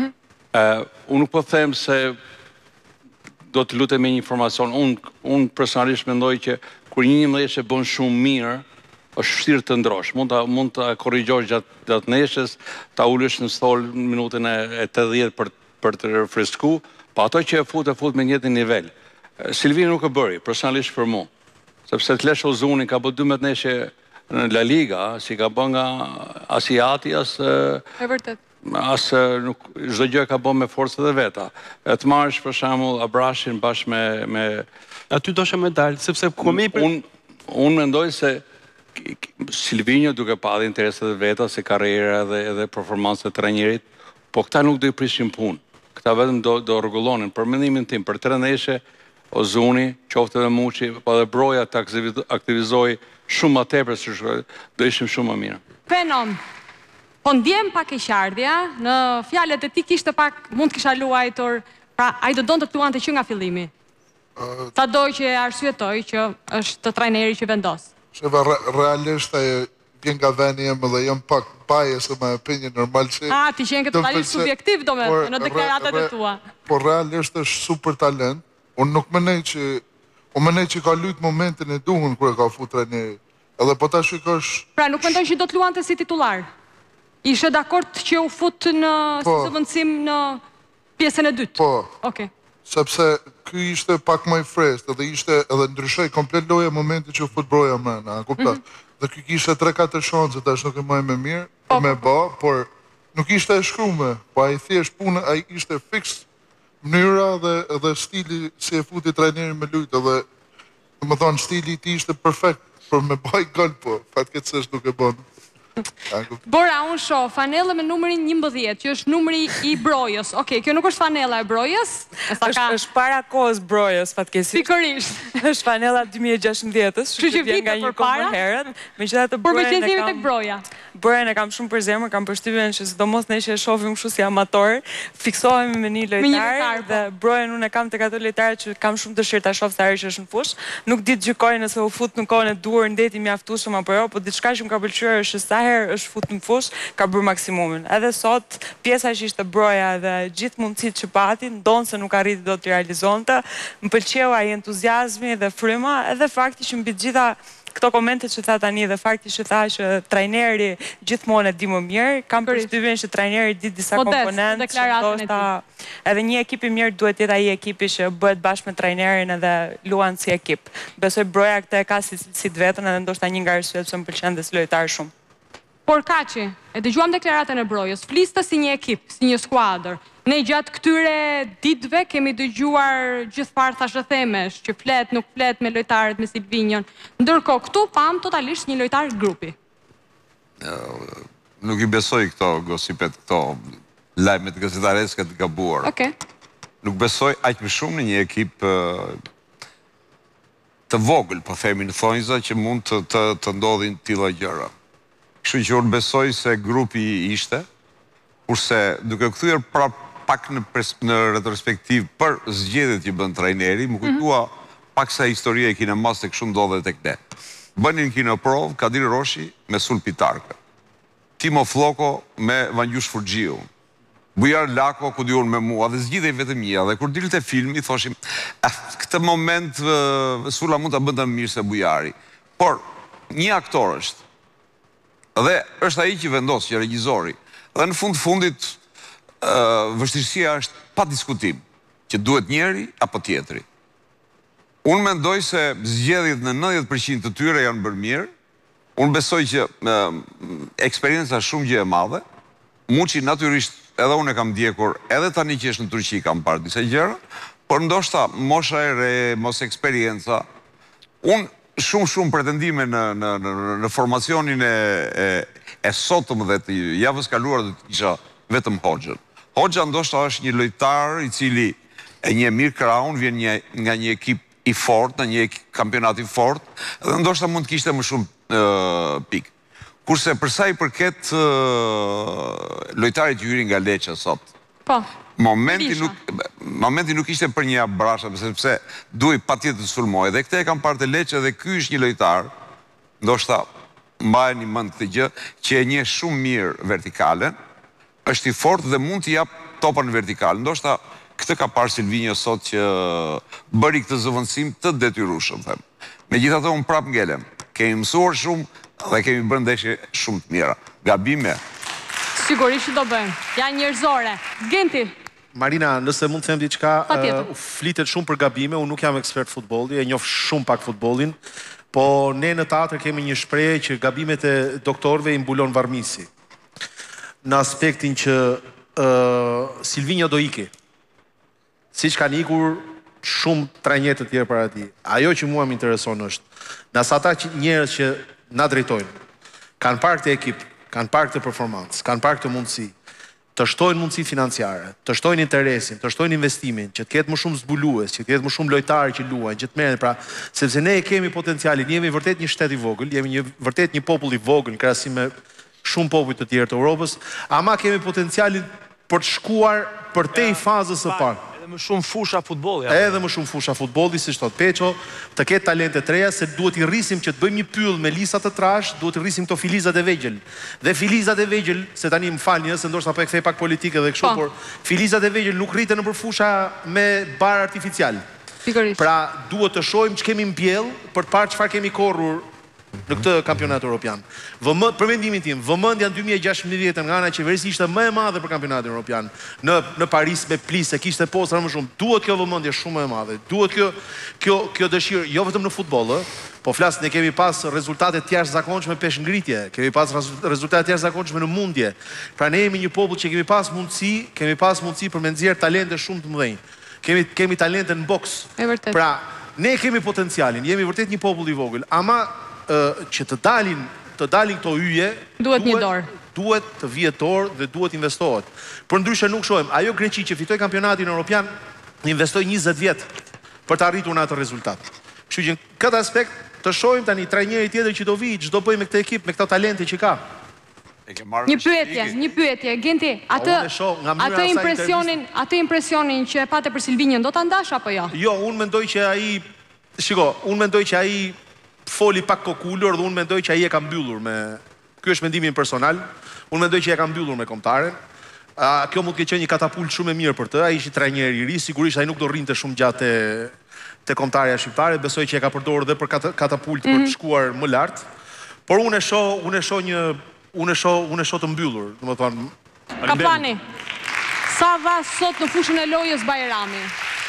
S5: Unë nuk po them se do të lutem me një informacion. Unë personalisht mendoj që kur një mledhje bën shumë mirë, është vështirë të ndrosh. Mund ta korrigjosh gjatë neshës, ta ulësh në stol në minutën e 80 për të refresku, pa ato që e fut me njëjtin nivel. Silvini nuk e bëri, personalisht për mu. Sepse të lesh Ozunin ka bë 12 neshje në La Liga, si ka bë nga Asiati,
S1: E vërtet.
S5: Çdo gjë ka bën me forcët e veta. E të marrësh për shembull Abrashin bashkë me
S8: aty dosha me dal, sepse
S5: unë mendoj se Silvinio duke pasur interesat e veta se karriera edhe performancat e trajnerit, po këta nuk do i prishin punë. Këta vetëm do rregullonin. Për mendimin tim, për 3 neshje Ozuni, qoftë edhe Muçi, po edhe Broja të aktivizoj shumë më tepër, se do ishim shumë më mirë.
S1: Penon, po ndjem pak e qardhja, në fjalët e ti kishte pak, mund të kisha luajtur, pra ai do donte të luante që nga fillimi. Ta doj që arsyetoj që është trajneri që vendos.
S6: Sheva, realisht e vjen nga veni jem dhe jem pak bias e my opinion normal që...
S1: Ti qenë këtë totalisht subjektiv do me në deklaratat e tua.
S6: Po realisht është super talent. Unë nuk menej që ka luajt momentin e duhur kur e ka fut trajneri. Edhe po ta shikosh...
S1: Pra nuk mendoj që do të luante si titular. Ishe dakord që u fut në zëvendësim në pjesën e dytë?
S6: Po.
S1: Okej.
S6: Sepse ky ishte pak më i freskët edhe ndryshoi komplet loja momenti që u fut Broja mbrana, a kupton? Dhe ky kishte 3-4 shanse tash nuk e mbaj më mirë, me bë, por nuk ishte e shkruar, po ai thjesht puna, ai ishte fiks mënyra dhe stili si e futi trajnerin me lujt, edhe domethënë stili i tij ishte perfekt për me baj gol, po fatkeqësisht nuk e bën.
S1: Bora, unë shoh fanellë me numrin 11, që është numri i Brojës. Okej, kjo nuk është fanella e Brojës.
S4: Është para kohës Brojës, fatkeqësisht.
S1: Pikërisht.
S4: Është fanella 2016-s,
S1: që vjen nga një kohë më
S4: herët. Megjithatë Brojën e kam shumë për zemër, kam përshtypjen që sidomos ne që e shohim kështu si amator, fiksohemi me një lojtar dhe Brojën unë e kam tek ato lojtarë që kam shumë dëshirë ta shoh sa herë që është në fushë. Nuk di të gjykoj nëse u fut në kohën e duhur ndeti mjaftueshëm apo jo, po diçka që më ka pëlqyer është sa herë është fut në fushë, ka bërë maksimumin. Edhe sot, pjesa që ishte Broja dhe gjithë mundësitë që pati, ndonë se nuk arriti do t'i realizonte, më pëlqeu ai entuziazmi dhe fryma, edhe fakti që mbi gjitha këto komente që tha tani dhe fakti që tha që trajneri gjithmonë e di më mirë, kam përshtypjen që trajneri di disa komponentë, që ndoshta edhe një ekip i mirë duhet të jetë ai ekipi që bëhet bashkë me trajnerin edhe luan si ekip. Besoj Broja këtë e ka si të vetën edhe ndoshta një nga arsyet pse më pëlqen dhe si lojtar shumë.
S1: Por Kaçi, e dëgjuam deklaratën e Brojës, fliste si një ekip, si një skuadër. Ne gjatë këtyre ditëve kemi dëgjuar gjithfarë thashëthemesh, që flet, nuk flet me lojtarët, me Silvinion. Ndërkohë këtu pam totalisht një lojtar grupi.
S2: Nuk i besoj këto gosipet, këto lajmet gazetareske të gabuara.
S1: Okej.
S2: Nuk besoj aq më shumë në një ekip të vogël, po themi në thonjza, që mund të ndodhin tilla gjëra. Kështu që unë besoj se grupi ishte, kurse duke kthyer pak në retrospektiv për zgjedhjet që bën trajneri, më kujtua pak sa historia e kinemas tek shumë ndodhet tek ne. Bënin kinoprov Kadir Roshi me Sulpi Tarka, Timo Floko me Vangjush Furxhiu, Bujar Lako ku diun me mua dhe zgjidhej vetëm një, dhe kur dilte filmi thoshim, këtë moment Sula mund ta bënte më mirë se Bujari. Por një aktor është. Dhe është ai që vendos, që regjizori. Dhe në fundit, vështirësia është pa diskutim, që duhet njëri apo tjetri. Unë mendoj se zgjedhjet në 90% të tyre janë bërë mirë. Unë besoj që eksperienca shumë gjë e madhe. Muçi natyrisht, edhe unë e kam ndjekur, edhe tani që është në Turqi kam parë disa gjëra, por ndoshta mosha e re, mos eksperienca. Unë shumë pretendime në formacionin e sotëm dhe të javës kaluar dhe të kisha vetëm Hoxhën. Hoxha ndoshta është një lojtar i cili e një mirë krahun, vjen nga një ekip i fort, në një kampionat i fort, dhe ndoshta mund të kishte më shumë pikë. Kurse përsa i përket lojtarit hyri nga Lecce sot.
S1: Po.
S2: Momenti nuk ishte për një abrasha, sepse duaj patjetër të sulmoj. Dhe këte e kam parë të Lecce dhe ky është një lojtar, ndoshta mbajeni mend këtë gjë, që e njeh shumë mirë vertikalen, është i fortë dhe mund të jap topën vertikal. Ndoshta këtë ka parë Silvinjo sot që bëri këtë zëvendësim të detyrueshëm, them. Megjithatë unë prap ngelem. Kemi mësuar shumë dhe kemi bërë ndeshje shumë të mira. Gabime.
S1: Sigurisht do bëjmë. Janë njerëzore. Genti.
S11: Marina, nëse mund të them diçka, flitet shumë për gabime, unë nuk jam ekspert futbolli, e njoh shumë pak futbollin, po ne në teatr kemi një shprehje që gabimet e doktorëve i mbulon varmisi. Në aspektin që Silvinjo do iki. Siç kanë ikur shumë trajnerë të tjerë para tij. Ajo që mua më intereson është, nëse ata njerëz që na drejtojnë, kanë parë këtë ekip, kanë parë këtë performancë, kanë parë këtë mundësi, të shtojnë mundësi financiare, të shtojnë interesin, të shtojnë investimin, që të ketë më shumë zbulues, që të ketë më shumë lojtarë që luajnë, që të merren, pra, sepse ne kemi potencialin, jemi vërtet një shtet i vogël, jemi vërtet një popull i vogël në krahasim me shumë popull të tjerë të Europës, ama kemi potencialin për të shkuar për te i fazës së parë.
S7: Edhe më shumë fusha futbolli.
S11: Edhe më shumë fusha futbolli, siç thot Peço, të ketë talente të reja, se duhet i rrisim që të bëjmë një pyll me lisa të trash, duhet i rrisim këto filizat e vegjël. Dhe filizat e vegjël, se tani më falni, se ndoshta po e kthej pak politikë edhe kështu, por filizat e vegjël nuk rriten nëpër fusha me bar artificial.
S1: Pikërisht.
S11: Pra, duhet të shohim ç'kemi mbjell për të parë çfarë kemi korrur në këtë kampionat europian. Për mendimin tim, vëmendja në 2016 nga ana e qeverisë ishte më e madhe për kampionatin europian. Në Paris me plisë, kishte postra më shumë. Duhet kjo vëmendje shumë më e madhe. Duhet kjo dëshirë, jo vetëm në futboll, po flas, ne kemi pas rezultate të jashtëzakonshme peshngritje, kemi pas rezultate të jashtëzakonshme në mundje. Pra ne jemi një popull që kemi pas mundësi për me nxjerr talente shumë të mëdhenj. Kemi talente në boks. Pra, ne kemi potencialin, jemi vërtet një popull i vogël, ama që të dalin këto hyje,
S1: duhet një dorë.
S11: Duhet të vihet dorë dhe duhet investohet. Për ndryshe nuk shohim, ajo Greqi që fitoi kampionatin europian investoi 20 vjet për të arritur në atë rezultat. Kështu që në këtë aspekt të shohim tani trajneri tjetër që do vi, ç'do bëj me këtë ekip, me këto talente që ka.
S1: Një pyetje, Genti, atë impresionin që e pate për Silvinjon do ta ndash apo jo?
S11: Jo, unë mendoj që ai foli pak kokullur dhe unë mendoj që ai e ka mbyllur me... Ky është mendimi personal. Unë mendoj që e ka mbyllur me kombëtaren. Kjo mund të ketë qenë një katapult shumë e mirë për të. Ai ishte trajner i ri, sigurisht ai nuk do rrinte shumë gjatë te kombëtarja shqiptare, besoj që e ka përdorur edhe për katapult për të shkuar më lart. Por unë e shoh të mbyllur, domethënë.
S1: Kapani. Sa dha sot në fushën e lojës Bajrami?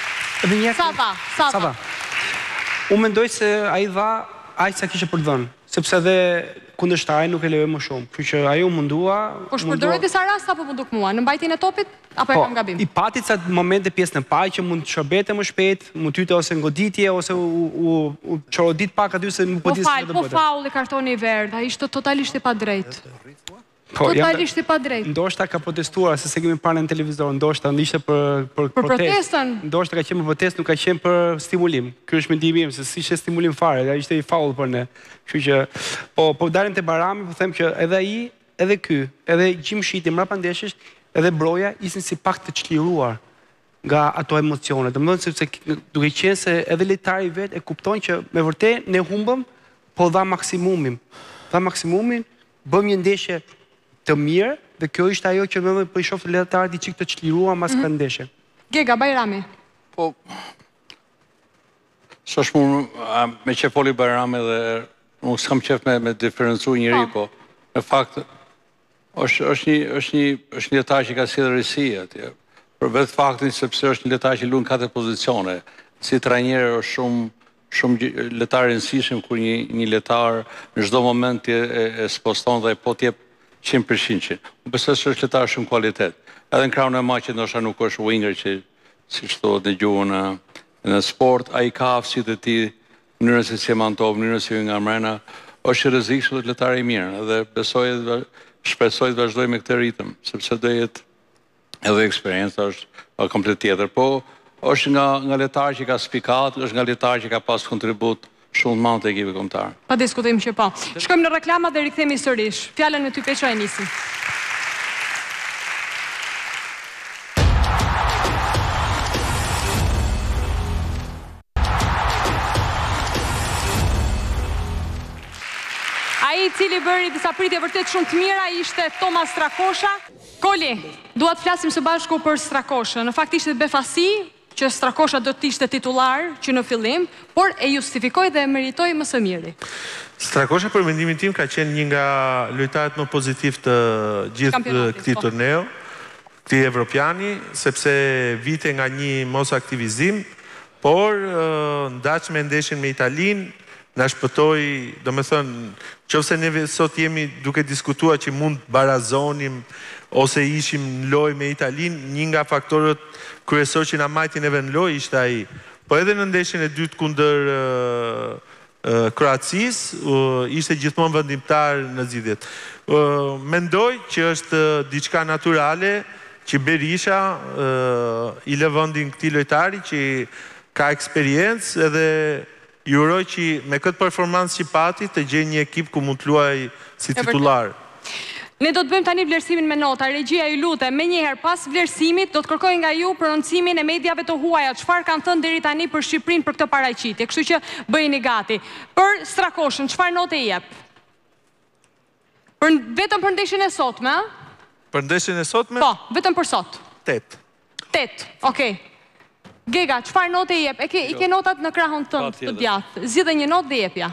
S1: Sa dha?
S8: Unë mendoj se ai dha aq sa kishte për të dhënë, sepse edhe kundërshtarja nuk e lejoi më shumë. Kështu që ajo mundua. Po
S1: shpërdoroi disa raste apo më duk mua në mbajtjen e topit apo e kam gabim?
S8: I pati ca momente pjesën e parë që mund të shërbete më shpejt, mund tyte ose goditje ose u çorodit pak aty se nuk po di se do të bëte.
S1: Po faulli kartoni i verdh, ai ishte totalisht i padrejt. Totalisht i padrejt.
S8: Ndoshta ka protestuar se kemi parë në televizor, ndoshta ishte për
S1: protestën.
S8: Ndoshta ka qenë për protestë, nuk ka qenë për stimulim. Ky është mendimi im, se s'ishte stimulim fare, ai ishte i faull për ne. Kështu që po dalim te Bajrami, po them që edhe ai, edhe ky, edhe Gjimshiti mbrapa ndeshjes, edhe Broja ishin si pak të çliruar nga ato emocione. Domethënë sepse duke qenë se edhe lojtari vet e kupton që me vërtet ne humbëm, po dha maksimumin. Dha maksimumin, bëm një ndeshje të mirë, dhe kjo ishte ajo që më po i shoh lojtarët i çik të çliruar mas kësaj ndeshje.
S1: Gega Bajrami.
S5: Po me që foli Bajrami dhe nuk s'kam qef me diferencu njëri, po në fakt është një lojtar që ka sjellë risi atje. Për vetë faktin sepse është një lojtar që luan 4 pozicione. Si trajner është shumë lojtar i rëndësishëm kur një lojtar në çdo moment e sposton dhe po t'jep 100%. Unë besoj se është lojtar shumë kualitet. Edhe në krahun e maqit ndoshta nuk është winger që siç thotë në gjuhën në sport, ai ka aftësitë e tij, mënyrën se si e mantov, mënyrën se nga mrena, është rrezikshëm dhe lojtar i mirë dhe shpresoj të vazhdoj me këtë ritëm, sepse do jetë edhe eksperjenca është komplet tjetër, po është nga lojtar që ka spikat, është nga lojtar që ka pas kontribut shumë të madh te ekipi kombëtar.
S1: Pa diskutim që po. Shkojmë në reklama dhe rikthehemi sërish. Fjalën me ty Peço e nisim. Ai i cili bëri disa pritje vërtet shumë të mira ishte Thomas Strakosha. Koli, dua të flasim së bashku për Strakoshën. Në fakt ishte befasi që Strakosha do të ishte titular që në fillim, por e justifikoi dhe e meritoi më së miri.
S3: Strakosha për mendimin tim ka qenë një nga lojtarët më pozitiv të gjithë këtij turneu, këtij evropiani, sepse vite nga një mos aktivizim, por ndaç me ndeshjen me Italinë na shpëtoi, do me thënë, qofse neve sot jemi duke diskutuar që mund barazonim ose ishim në lojë me Italinë, një nga faktorët kryesor që na majti neve në lojë ishte ai. Po edhe në ndeshjen e dytë kundër Kroacisë, ishte gjithmonë vendimtar në zgjidhjet. Mendoj që është diçka naturale që Berisha i lë vendin këtij lojtari që ka eksperiencë edhe ju uroj që me këtë performancë që pati të gjejë një ekip ku mund të luajë si titular.
S1: Ne do të bëjmë tani vlerësimin me nota. Regjia ju lutem, menjëherë pas vlerësimit do të kërkoj nga ju prononcimin e mediave të huaja, çfarë kanë thënë deri tani për Shqipërinë për këtë paraqitje. Kështu që bëjeni gati. Për Strakoshën, çfarë note i jep? Vetëm për ndeshjen e sotme, a?
S3: Për ndeshjen e sotme?
S1: Po, vetëm për sot.
S3: 8.
S1: 8, okej. Gega, çfarë note i jep? I ke notat në krahun tënd të djathtë. Zgjidhe një notë dhe jepja.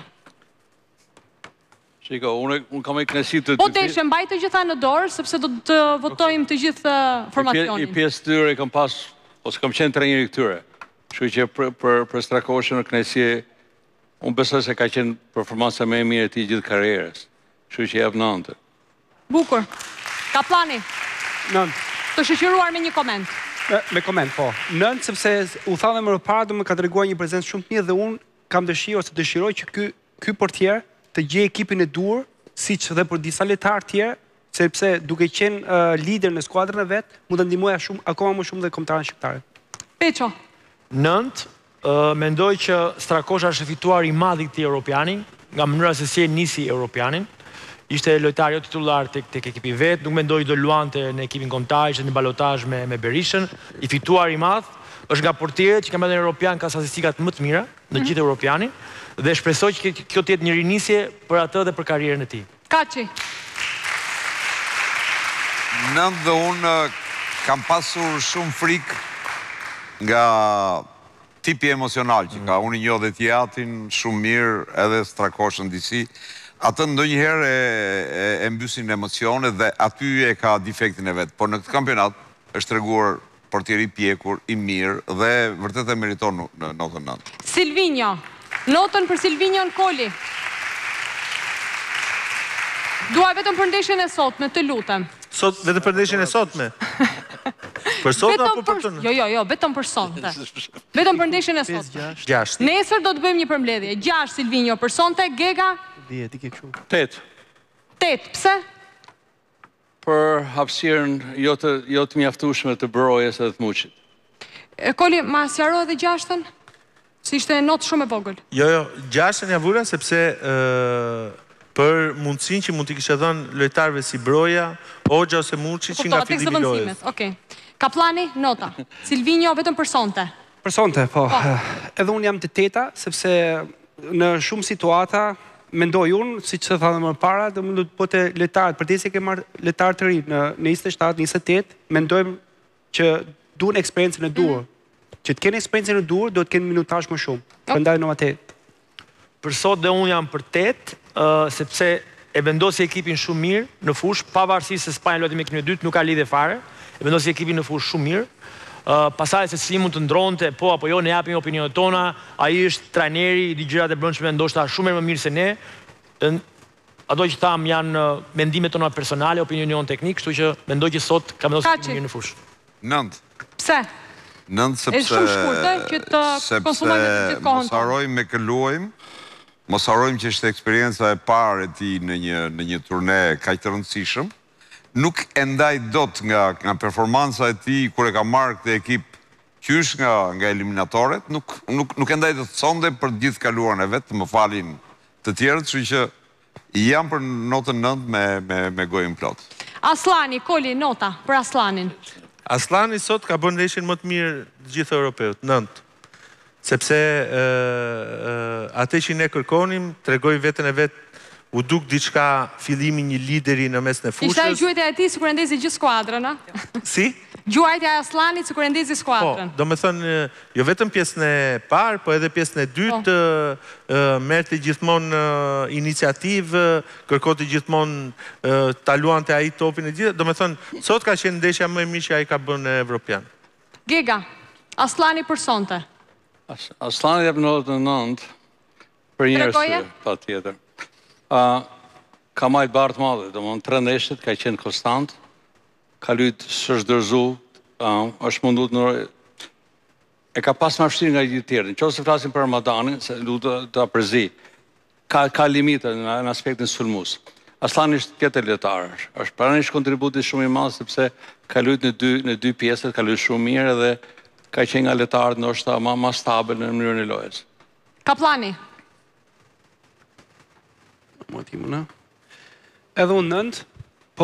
S5: Shiko, unë kam e kënaqësi të
S1: Po deshe mbaj të gjitha në dorë, sepse do të votojmë të gjithë formacionin.
S5: I pjesë tyre kam pas, ose kam qenë trajneri këtyre. Kështu që për Strakoshën në kënaqësi, unë besoj se ka qenë performanca më e mirë e tij gjithë karrierës. Kështu që jep 9.
S1: Bukur. Kaplani.
S8: 9.
S1: Të shoqëruar me një koment.
S8: Me koment, po. 9, sepse u tha dhe më parë do më ka treguar një prezencë shumë të mirë dhe unë kam dëshirë ose dëshiroj që ky portier të gjejë ekipin e duhur, siç dhe për disa lojtarë tjerë, sepse duke qenë lider në skuadrën e vet, mund të ndihmojë shumë akoma më shumë dhe kombëtarën shqiptarë.
S1: Peço.
S7: 9, mendoj që Strakosha është fituar i madh i këtij europiani, nga mënyra se si e nisi europianin. Ishte lojtar jo titular tek ekipi vet, nuk mendoj do luante në ekipin kombëtar, ishte në balotazh me Berishën, i fituar i madh, është nga portierët që kanë marrë europian ka statistikat më të mira në gjithë europianin dhe shpresoj që kjo të jetë një rinisje për atë dhe për karrierën e tij.
S1: Kaçi.
S2: 9 dhe unë kam pasur shumë frikë nga tipi emocional që ka. Unë i njoh dhe Tiatin shumë mirë, edhe Strakoshën disi. Atë ndonjëherë e mbysin emocione dhe aty e ka defektin e vetë. Por në këtë kampionat është treguar portieri pjekur, i mirë dhe vërtet e meriton në notën 9.
S1: Silvinjo. Notën për Silvinjon Koli. Dua vetëm për ndeshjen e sotme, të lutem.
S3: Sot vetëm për ndeshjen e sotme. Për sot apo për tonë?
S1: Jo, vetëm për sonte. Vetëm për ndeshjen e sotme.
S3: 6.
S1: Nesër do të bëjmë një përmbledhje. 6 Silvinjo për sonte, Gega
S5: 8.
S1: 8, pse?
S5: Për hapësirën jo të mjaftueshme të Brojes edhe të Muçit.
S1: Koli, ma sqaro edhe 6-ën? Si ishte notë shumë e vogël.
S3: Jo, 6-ën ja vura sepse për mundësinë që mund t'i kishte dhënë lojtarëve si Broja, Hoxha ose Muçi që nga fillimi i lojës.
S1: Okej. Kaplani, nota. Silvinjo vetëm për sonte.
S8: Për sonte, po. Edhe unë jam të 8, sepse në shumë situata mendoj unë, siç e thamë më parë, do mund të bote lojtarët, përderisa ke marrë lojtar të rinj në 27, 28, mendojmë që duan eksperiencën e duhur. Që të kenë eksperiencën e duhur, do të kenë minutazh më shumë. Prandaj nota 8.
S7: Për sot dhe unë jam për 8, sepse e vendosi ekipin shumë mirë në fushë, pavarësisht se Spanja luajti me ekipin e dytë, nuk ka lidhje fare. E vendosi ekipin në fushë shumë mirë. Pasaj se si mund të ndronte, po apo jo, ne japim opinionet tona, ai është trajneri, i gjërat e brendshme ndoshta shumë më mirë se ne. Ato që tham janë mendimet tona personale, opinion teknik, kështu që mendoj që sot ka vendosur mirë në fushë.
S2: 9.
S1: Pse?
S2: 9 sepse
S1: është shumë shkurtë që të konsumojmë të gjithë kohën.
S2: Mos harrojmë me kë luajmë. Mos harrojmë që është eksperienca e parë e tij në një turne kaq të rëndësishëm. Nuk e ndaj dot nga performanca e tij kur e ka marrë këtë ekip qysh nga eliminatoret, nuk e ndaj të thonde për gjithë kaluarën e vetë, më falin të tjerët, kështu që jam për notën 9 me gojën plot.
S1: Aslani, Koli, nota për Aslanin.
S3: Aslani sot ka bën ndeshjen më të mirë të gjithë europeut, 9. Sepse atë që ne kërkonim, tregoi veten e vet, u duk diçka fillimi një lideri në mes në fushës.
S1: Ishte ai gjuajtja e tij sikur e ndezi gjithë skuadrën, a?
S3: Si?
S1: Gjuajtja e Aslanit sikur e ndezi skuadrën.
S3: Po, do me thënë, jo vetëm pjesën e parë, po edhe pjesën e dytë, merrti gjithmonë iniciativë, kërkoti gjithmonë ta luante ai topin e gjithë. Do me thënë, sot ka qenë ndeshja më e mirë që ai ka bën në Evropian.
S1: Gega, Aslani për sonte.
S5: Aslani jep notën 9 për një arsye, patjetër. Ka majtë bartë madhe, do më në 3 ndeshjet, ka qenë konstant, ka lytë shëshdërzu, është mundut në... E ka pas më vështirë nga gjithë tjerë. Në qoftë se flasim për Ramadanin, se lutë të aprezi, ka limita në aspektin sulmus. Aslani është tjetër lojtar, është pranisht kontributi shumë i madh sepse ka luajtur në dy pjesët, ka luajtur shumë mirë dhe ka qenë nga lojtarët ndoshta më stabil në mënyrën e lojës.
S1: Kaplani.
S8: Edhe unë 9, po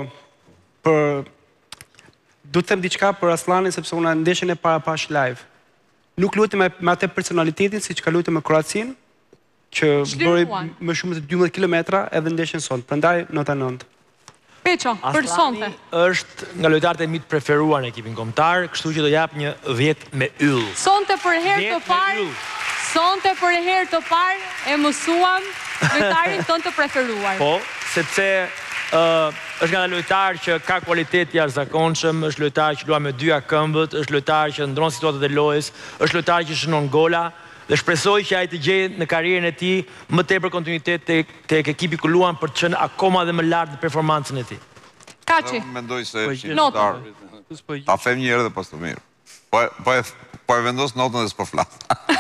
S8: du të them diçka për Aslanin sepse unë ndeshjen e para pash live. Nuk luajti me atë personalitetin siç ka luajtur me Kroacin, që bëri më shumë se 12 kilometra edhe ndeshjen sonte. Prandaj nota 9.
S1: Peço, për sonte.
S7: Është nga lojtarët e mi të preferuar në ekipin kombëtar, kështu që do jap një 10 me yll.
S1: Sonte për herë të parë. Sonte për herë të parë e mësuam lojtarin tonë të preferuar.
S7: Po, sepse është nga lojtar që ka kualitet jashtëzakonshëm, është lojtar që luan me dyja këmbët, është lojtar që ndron situatat e lojës, është lojtar që shënon gola dhe shpresoj që ai të gjejë në karrierën e tij më tepër kontinuitet tek ekipi ku luan për të qenë akoma dhe më lart në performancën e tij.
S1: Kaçi.
S2: Mendoj se lojtar. Ta them një herë dhe pas të mirë. Po e vendos notën dhe s'po flas.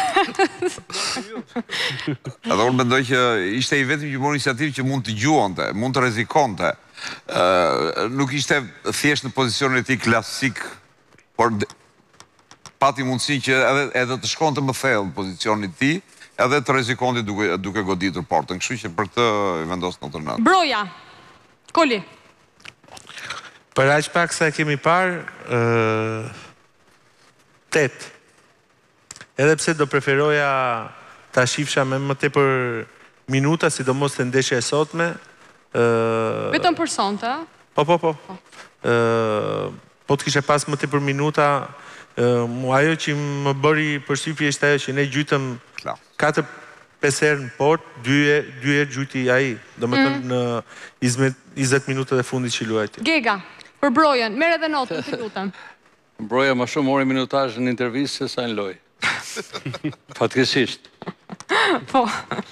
S2: Edhe unë mendoj që ishte i vetëm që mori iniciativë që mund të gjuonte, mund të rrezikonte. Nuk ishte thjesht në pozicionin e tij klasik, por pati mundësi që edhe të shkonte më thellë në pozicionin e tij, edhe të rrezikonte duke goditur portën. Kështu që për këtë i vendos notën 9.
S1: Broja. Koli.
S3: Për aq pak sa kemi parë, 8. Edhe pse do preferoja ta shifsha me më tepër minuta, sidomos të ndeshja e sotme.
S1: Vetëm për sonte, a?
S3: Po. Po të kishe pas më tepër minuta, ajo që më bëri përshtypje ishte ajo që ne gjytëm 4-5 herë në port, 2 herë gjyti ai, domethënë në 20 minutët e fundit që luajti.
S1: Gega, për Brojën, merr edhe notën, të lutem.
S5: Broja më shumë mori minutazh në intervistë se sa në lojë. Fatkeqësisht.
S1: Po.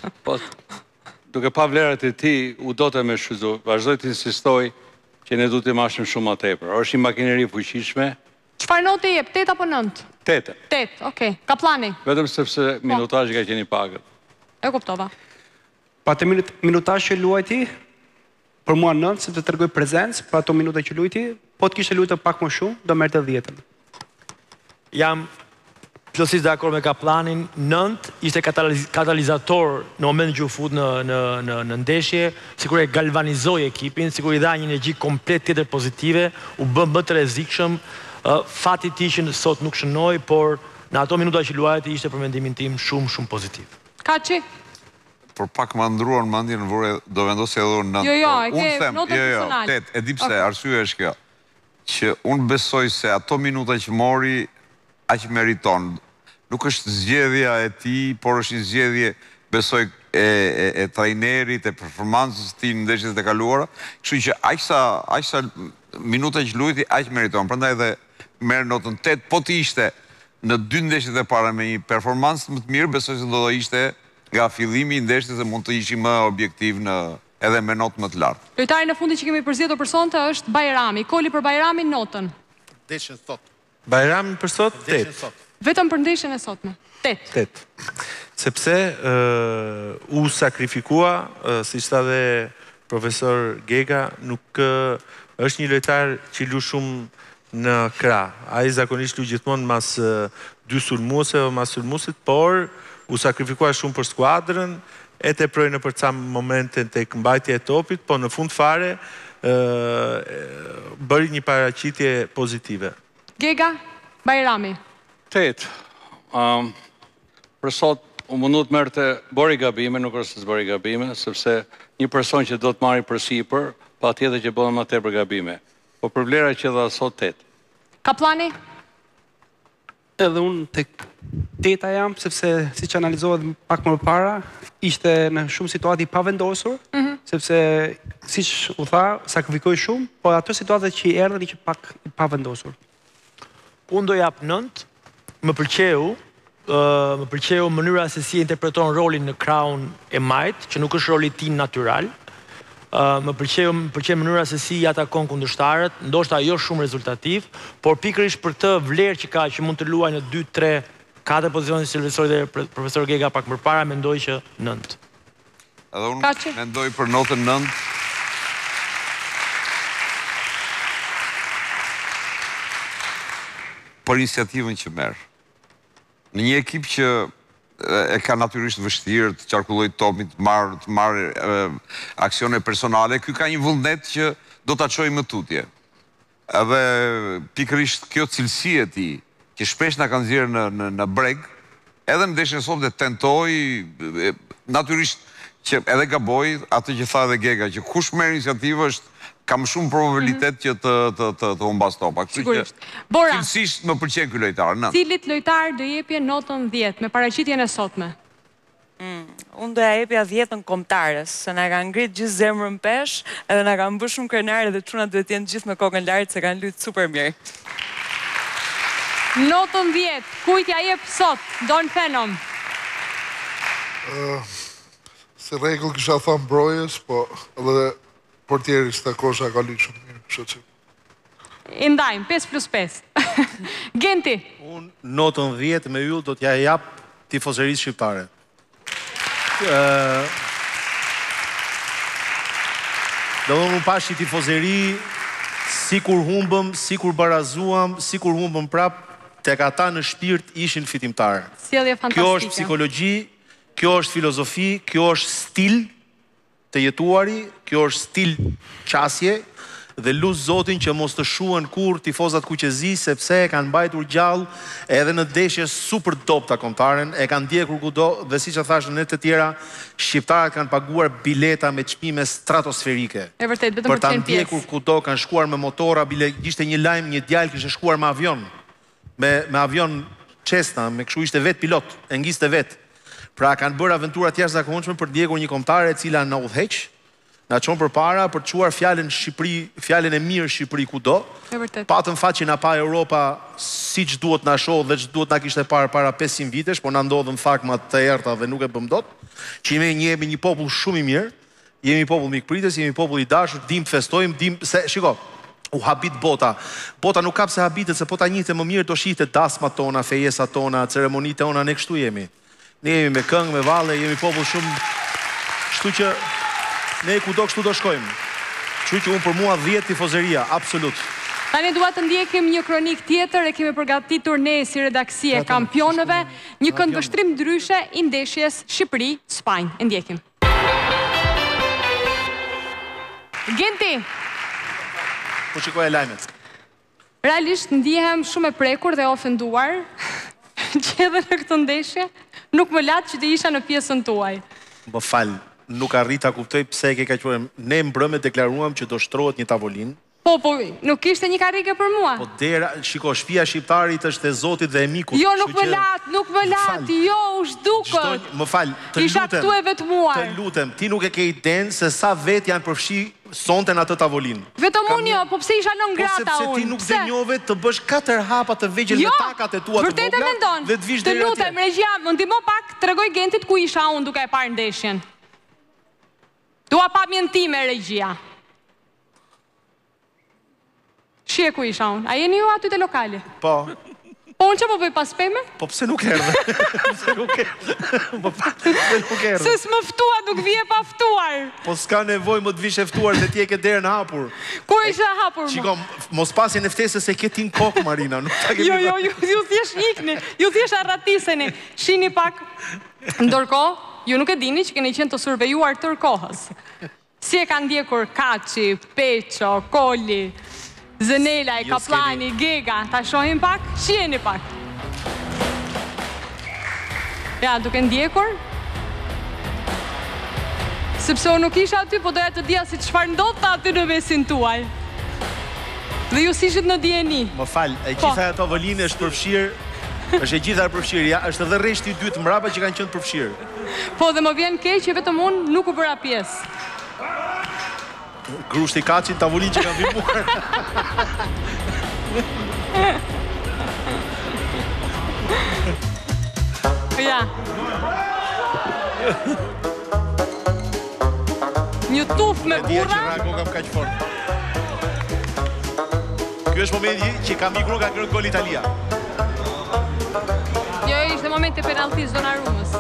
S5: Duke pa vlerat e tij, u do të më shfrytëzoj. Vazhdoj të insistoj që ne duhet të marrim shumë më tepër. Është një makineri fuqishme.
S1: Çfarë note jep? 8 apo 9?
S5: 8.
S1: 8, okay. Kaplani.
S5: Vetëm sepse minutazhi ka qenë i pagët.
S1: E kuptova.
S8: Pa të minutazh që luajti, për mua 9, sepse tregoi prezencë, për ato minuta që luajti, po të kishte luajtur pak më shumë, do merrte 10.
S7: Jam plotësisht dakord me Kaplanin, 9 ishte katalizator në moment që u fut në ndeshje, sikur e galvanizoi ekipin, sikur i dha një energji komplet tjetër pozitive, u bë më të rrezikshëm. Fati i tij që sot nuk shënoi, por në ato minuta që luajti ishte për mendimin tim shumë pozitiv.
S1: Kaçi?
S2: Por pak më ndruan mendjen në vore, do vendosja edhe unë 9.
S1: Jo, e ke notën personale.
S2: 8, e di pse, arsyeja është kjo, që unë besoj se ato minuta që mori aq meriton. Nuk është zgjedhja e tij, por është një zgjedhje, besoj, e trajnerit, e performancës tij në ndeshjet e kaluara. Kështu që aq sa minuta që luajti aq meriton. Prandaj edhe merr notën 8, po të ishte në 2 ndeshjet e para me një performancë më të mirë, besoj se do ishte nga fillimi i ndeshjes se mund të ishim më objektiv edhe me notë më të lartë.
S1: Lojtari në fundit që kemi përzgjedhur për sonte është Bajrami. Koli për Bajramin notën.
S11: Ndeshjen sot.
S3: Bajrami për sot 8.
S1: Vetëm për ndeshjen e sotme. 8.
S3: Sepse u sakrifikua, siç tha dhe profesor Gega, nuk është një lojtar që lu shumë në krah. Ai zakonisht lu gjithmonë mas dy sulmuesve, mas sulmuesit, por u sakrifikua shumë për skuadrën, e teproi në për ca momente tek mbajtja e topit, po në fund fare bëri një paraqitje pozitive.
S1: Gega Bajrami.
S5: 8. Për sot, u mundu të merte bëri gabime, nuk është se s'bëri gabime, sepse një person që do të marri për sipër, pa tjetër që bëhen më tepër gabime. Po për vlera që dha sot 8.
S1: Kaplani?
S8: Edhe unë tek 8 jam, sepse si që analizohet pak më para, ishte në shumë situati pavendosur, sepse si që u tha, sakrifikoj shumë, po ato situatet që i erdhën që pak pavendosur.
S7: Unë do jap 9, më pëlqeu mënyra se si interpreton rolin në krahun e majt, që nuk është roli i tij natyral. Më pëlqen mënyra se si i atakon kundërshtarët, ndoshta jo shumë rezultativ, por pikërisht për të vlerë që ka, që mund të luajë në 2, 3, 4 pozicione si Silvestri dhe profesor Gega pak më parë, mendoj që 9.
S2: Edhe unë mendoj për notën 9. Për iniciativën që merr. Në një ekip që e ka natyrisht vështirë të qarkulloj topin, të marrë aksione personale, ky ka një vullnet që do ta çojë më tutje. Edhe pikërisht kjo cilësi e tij, që shpesh na ka nxjerrë në breg, edhe në ndeshjen e sotme tentoi, natyrisht që edhe gaboi atë që tha edhe Gega, që kush merr iniciativë është ka më shumë probabilitet që të humbas topa.
S1: Sigurisht. Bora,
S2: cilësisht më pëlqen ky lojtar.
S1: Cilit lojtar do jepje notën 10 me paraqitjen e sotme?
S4: Unë do ja jepja 10 kombëtares, se na kanë ngrit gjithë zemrën pesh, edhe na kanë bërë shumë krenare dhe çunat duhet të jenë gjithë me kokën lart se kanë luajtur super mirë.
S1: Notën 10, kujt ja jep sot? Don Fenom.
S6: Si rregull kisha thënë Brojës, po edhe portieri Stakosha ka luajtur shumë mirë, kështu që.
S1: I ndajmë 5+5. Genti.
S11: Unë notën 10 me yll do t'ja jap tifozërisë shqiptare. Do unë pash i tifozëri si kur humbëm, si kur barazuam, si kur humbëm prap, tek ata në shpirt ishin fitimtarë.
S1: Sjellje fantastike.
S11: Kjo është psikologji, kjo është filozofi, kjo është stil të jetuari, kjo është stil qasje, dhe lut Zotin që mos të shuhen kur tifozat kuqezi, sepse e kanë mbajtur gjallë edhe në ndeshje super dobta kombëtaren, e kanë ndjekur kudo dhe siç e thash në të tjera, shqiptarët kanë paguar bileta me çmime stratosferike.
S1: E vërtet, vetëm
S11: për ta ndjekur kudo, kanë shkuar me motora, ishte një lajm, një djalë kishte shkuar me avion, me avion Cessna, me kështu ishte vet pilot, e ngiste vet. Pra kanë bërë aventura të jashtëzakonshme për të ndjekur një kombëtare e cila na udhëheq, na çon përpara për të çuar fjalën Shqipëri, fjalën e mirë Shqipëri kudo. Patëm faqen na pa Europa siç duhet na shoh dhe ç'duhet na kishte parë para 500 vitesh, por na ndodhën thakma të errta dhe nuk e bëm dot. Që jemi një popull shumë i mirë, jemi popull mikpritës, jemi popull i dashur, dim të festojmë, dim se shiko, u habit bota. Bota nuk ka pse habitet, se po ta njihte më mirë do shihte dasmat tona, fejesat tona, ceremonitë tona, ne kështu jemi. Ne jemi me këngë, me valle, jemi popull shumë. Kështu që ne kudo kështu do shkojmë. Kështu që unë për mua 10 tifozeria, absolut.
S1: Tani dua të ndjekim një kronik tjetër, e kemi përgatitur ne si redaksia e kampionëve, një këndvështrim ndryshe i ndeshjes Shqipëri-Spanjë. E ndjekim. Genti.
S11: Po shikoj lajmet.
S1: Realisht ndihem shumë e prekur dhe ofenduar që edhe në këtë ndeshje nuk më latë që të isha në pjesën tuaj.
S11: Më fal, nuk arrita kuptoj pse e ke kaq. Ne mbrëmë deklaruam që do shtrohet një tavolinë.
S1: Po, nuk ishte një karrige për mua.
S11: Po dera, shiko, shtëpia shqiptarit është e Zotit dhe e mikut.
S1: Jo, nuk më latë, jo, u zhdukët.
S11: Më fal, të
S1: isha këtu e vetmuar.
S11: Të lutem, ti nuk e ke idenë se sa vet janë përfshi sonte në atë tavolinë.
S1: Vetëm unë jo, po pse isha lënë grata unë?
S11: Po sepse ti nuk dënjove të bësh 4 hapa të vegjël me takat e tua të vogla dhe të vish deri atje.
S1: Të lutem, regjia, më ndihmo pak, tregoj Gentit ku isha unë duke e parë ndeshjen. Dua pamjen time, regjia. Shie ku isha unë. A jeni ju aty te lokali?
S11: Po.
S1: Po unë që po bëj pas peme?
S11: Po pse nuk erdhe? Pse nuk erdhe?
S1: Se s'më ftua, nuk vje pa ftuar.
S11: Po s'ka nevoj më të vish e ftuar se ti e ke derën hapur.
S1: Ku ishe hapur më?
S11: Shiko, mos pasin e ftesës se ke tin kokë, Marina.
S1: Jo, ju thjesht ikni, ju thjesht arratiseni. Shini pak, ndërkohë, ju nuk e dini që keni qenë të survejuar tërë kohës. Si e kanë ndjekur Kaçi, Peço, Koli, Zënela, Kaplani, Gega, ta shohim pak, shiheni pak. Ja, duke ndjekur. Sepse unë nuk isha aty, po doja të dija si çfarë ndodhte aty në mesin tuaj. Dhe ju s'ishit në dieni.
S11: Më fal, e gjitha ato volinë është përfshirë, është e gjitha përfshirë, ja, është edhe rreshti i dytë mbrapa që kanë qenë përfshirë.
S1: Po, dhe më vjen keq që vetëm unë nuk u bëra pjesë.
S11: Grushti Kaçin, tavolinë që kanë vimuar.
S1: Ja. Një tuf me burra.
S11: Kam kaq fort. Ky është momenti që ka mikur nga kërë gol Italia.
S1: Jo, ishte momenti penaltis Donnarumës.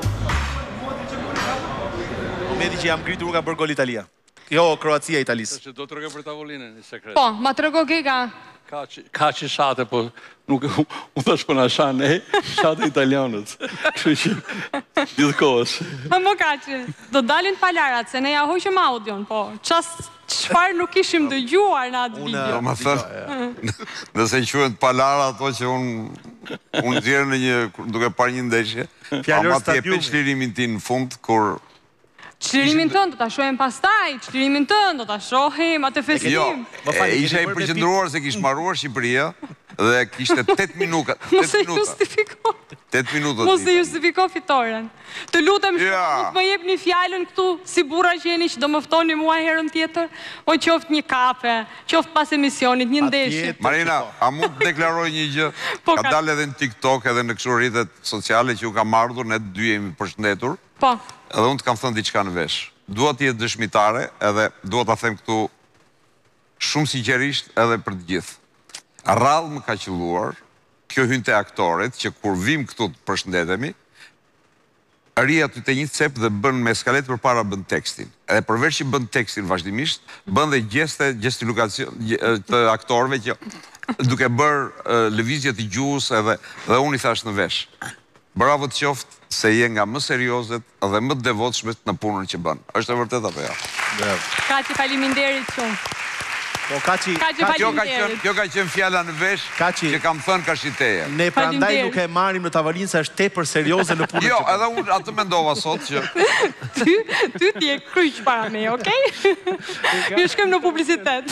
S11: Momenti që jam ngritur nga bërë gol Italia. Jo, Kroacia Italisë.
S5: Do të rëgë për tavolinën, një sekret.
S1: Po, ma të rëgo Gega.
S5: Kaçi shate, po nuk unë thash për në shanë, shate italianët. Kështu që gjithë kohës.
S1: Më Kaçi, do dalin palarat, se ne ja hoqëm audion, po. Qëfar nuk ishim dëgjuar në atë video.
S2: Më thënë, nëse quen palara ato që unë zirë në një, duke parë një ndeshje, ama ti e pe çlirimin ti në fund, kur...
S1: Çlirimin tënë do ta shohim pastaj, çlirimin tënë do ta shohim atë festivim.
S2: Jo, isha i përqendruar se kishte marruar Shqipëria dhe kishte 8 minuta.
S1: Mos e justifiko.
S2: 8 minuta.
S1: Mos e justifiko fitoren. Të lutem shumë të më jepni fjalën këtu si burra që jeni që do më ftoni mua herën tjetër, o qoftë një kafe, qoftë pas emisionit, një ndeshje.
S2: Marina, a mund të deklaroj një gjë? Ka dalë edhe në TikTok edhe në kështu rrjetet sociale që ju kam ardhur, ne të dy jemi përshëndetur.
S1: Po.
S2: Edhe unë të kam thënë diçka në vesh. Dua të jetë dëshmitare edhe dua ta them këtu shumë sinqerisht edhe për të gjithë. Rrallë më ka qelluar, kjo hyn te aktorët që kur vim këtu të përshëndetemi, ri aty te një cep dhe bën me skalet përpara bën tekstin. Edhe përveç që bën tekstin vazhdimisht, bën dhe gestilukacion të aktorëve që duke bërë lëvizje të gjuhës edhe unë i thash në vesh. Bravo të qoftë se je nga më seriozet dhe më të devotshmet në punën që bën. Është e vërtet apo jo?
S1: Kaçi, faleminderit shumë.
S11: Po Kaçi,
S2: kjo ka qenë fjala në vesh që kam thënë Kashiteja.
S11: Ne prandaj nuk e marrim në tavolinë se është tepër serioze në punën.
S2: Jo, edhe unë atë mendova sot që
S1: ty ti je kryq para me, okay? Ne shkojmë në publicitet.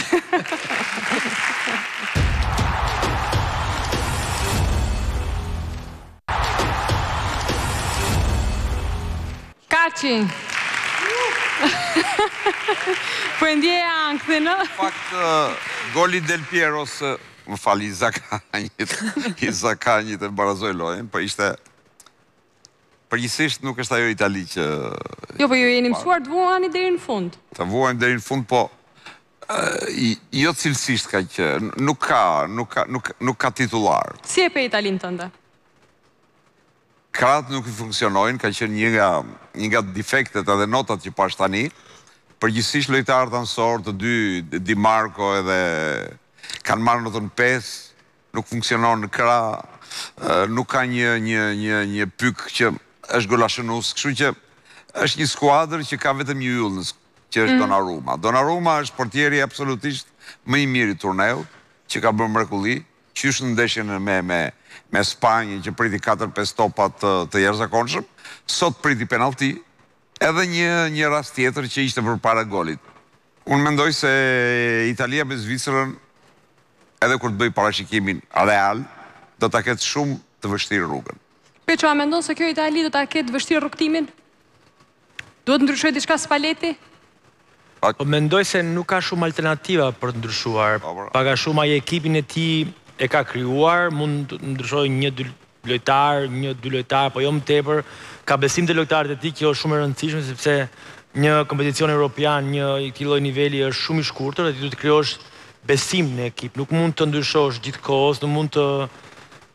S1: Kaçi. Po e ndjeja ankthën, në?
S2: Fakt, goli Del Pieros, më fali, i Zakanjit e barazoj lojën, po ishte... Përgjithsisht nuk është ajo Itali që...
S1: Jo, po ju jeni mësuar të vuani deri në fund.
S2: Të vuajmë deri në fund, po... Jo cilësisht ka që... Nuk ka titular.
S1: Si e pe Italinë tënde?
S2: Kratë nuk i funksionojnë, ka qenë një nga defektet edhe notat që pash tani, përgjithsisht lojtarët anësor të dy, Di Marco edhe kanë marrë notën 5, nuk funksionon në krah, nuk ka një pyk që është golashënus, kështu që është një skuadër që ka vetëm një yll, që është Donnarumma. Donnarumma është portieri absolutisht më i miri i turneut, që ka bërë mrekulli, qysh në ndeshjen me Spanjë që priti 4-5 topat të jashtëzakonshëm, sot priti penalti, edhe një rast tjetër që ishte përpara golit. Unë mendoj se Italia me Zvicrën, edhe kur të bëj parashikimin real, do ta ketë shumë të vështirë rrugën.
S1: Peço, a mendon se kjo Itali do ta ketë vështirë rrugtimin? Duhet ndryshoj diçka Spalletti?
S7: Po mendoj se nuk ka shumë alternativa për të ndryshuar. Paka shumë ai ekipin e tij e ka krijuar, mund të ndryshojë 1-2 lojtar, 1-2 lojtar, po jo më tepër. Ka besim të lojtarët e tij, kjo është shumë e rëndësishme sepse një kompeticion evropian, një këtij lloji niveli është shumë i shkurtër dhe ti duhet të krijosh besim në ekip. Nuk mund të ndryshosh gjithkohës, nuk mund të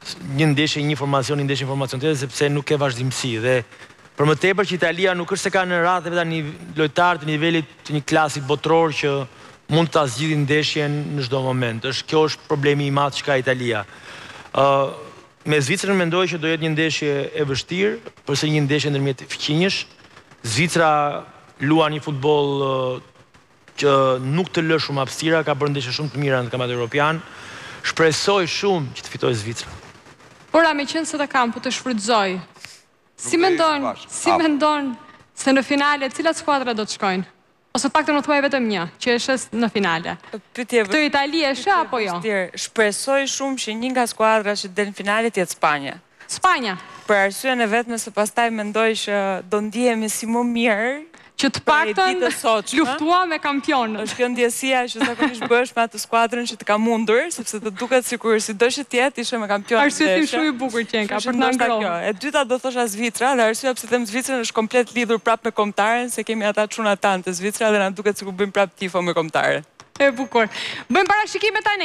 S7: një ndeshje një informacion, një ndeshje informacion tjetër, sepse nuk ke vazhdimsi. Dhe për më tepër që Italia nuk është se ka në radhë vetë një lojtar të nivelit të një klasi botror që mund ta zgjidhë ndeshjen në çdo moment. Kjo është problemi i madh që ka Italia. Me Zvicrën mendoj që do jetë një ndeshje e vështirë, përse një ndeshje ndërmjet fqinjësh. Zvicra luan një futboll që nuk të lë shumë hapësira, ka bërë ndeshje shumë të mira në kampionat evropian. Shpresoj shumë që të fitojë Zvicra.
S1: Por me qenë se të kam, po të shfrytëzoj. Si mendon se në finale cilat skuadra do të shkojnë? Ose të paktën më thuaj vetëm një, që është në finale. Këtë Itali e shë apo jo?
S4: Shpresoj shumë që një nga skuadra që del në finale të jetë Spanja.
S1: Spanja?
S4: Për arsyen e vetme se pastaj mendoj që do ndihemi si më mirë
S1: që të paktën luftua me kampionët.
S4: Është kjo ndjesia që zakonisht bësh me atë skuadrën që të ka mundur, sepse të duket sikur sido që të jetë ishe me kampionët.
S1: Arsye tim shumë i bukur që ka për të na ngrohur.
S4: E dyta do thosha Zvicra, dhe arsyeja pse them Zvicrën është komplet lidhur prapë me kombëtaren, se kemi ata çuna tanë të Zvicra dhe na duket sikur bëjmë prapë tifo me kombëtaren.
S1: E bukur. Bëjmë parashikime tani.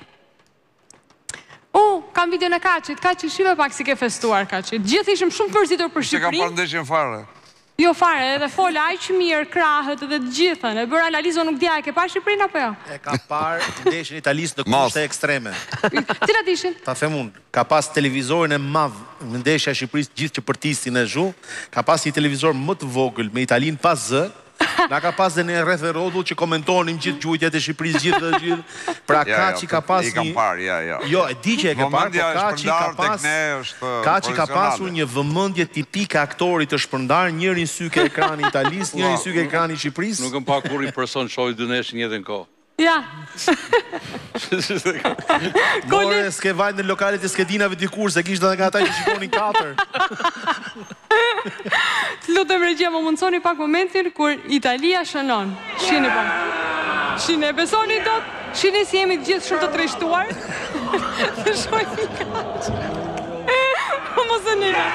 S1: Kam video në Kaçit. Kaçi, shive pak si ke festuar Kaçi. Gjithë ishim shumë përzitur për Shqipërinë.
S2: Se kam parë ndeshjen fare.
S1: Jo fare, edhe fola aq mirë krahët edhe të gjithën. E bërë analizën nuk dja, e ke parë Shqipërinë apo jo?
S11: E ka parë ndeshjen Italisë në kushte ekstreme.
S1: Cilat ishin?
S11: Ta them unë, ka pas televizorin e madh në ndeshja e Shqipërisë gjithë që përtisnin e zhu, ka pas një televizor më të vogël me Italinë pas zë. Na ka pas dhe në rreth e rrotull që komentonim gjithë gjujtjet e Shqipërisë gjithë. Pra Kaçi ka pas një... Jo, e di që e ke parë, po Kaçi ka pasur një vëmendje tipike aktorit të shpërndar, njëri në sy ke ekrani Italisë, njëri në sy ke ekrani Shqipërisë.
S5: Nuk më pa kur një person shohi dy ndeshje në njëjtën kohë.
S1: Ja.
S11: More, s'ke vajt në lokalet e skedinave dikur, se kishtë dhe nga ata që shikonin 4.
S1: Të lutem regjia, më mundsoni pak momentin kur Italia shënon. Shini pak. Shini, e besoni dot? Shini si jemi gjithë shumë të trishtuar? Të shojnë një Kaçi. Mos e njëra.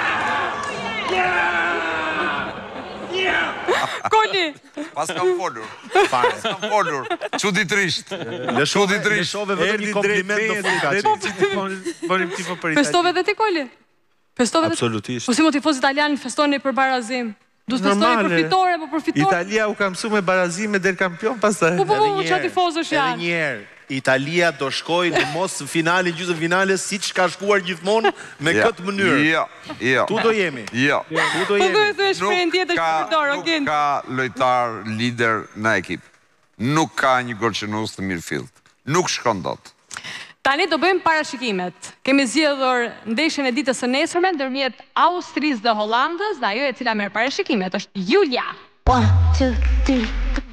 S1: Koli!
S2: Pas kam folur. Pas kam folur. Çuditërisht.
S11: Lëshove vetëm një kompliment në fund Kaçi.
S3: Bënim tifo për Itali.
S1: Festove dhe ti Koli?
S3: Absolutisht.
S1: Po si mo tifoz italian festoni për barazim? Du të festoni për fitore, po për fitore?
S3: Italia u ka mësu me barazim e del kampion pastaj.
S1: Po, qa tifozësh janë?
S11: Edhe njerë, Italia do shkoj në mos finalin, gjysmë finale, si që ka shkuar gjithmonë me këtë mënyrë.
S2: Jo.
S11: Tu do jemi.
S2: Jo.
S11: Tu do jemi.
S1: Nuk
S2: ka lojtar lider në ekip. Nuk ka një golçënues të mirëfillt. Nuk shkon dot.
S1: Tani do bëjmë parashikimet. Kemi zgjedhur ndeshjen e ditës së nesërme ndërmjet Austrisë dhe Hollandës, dhe ajo e cila merr parashikimet është Julia.
S12: 1, 2, 3.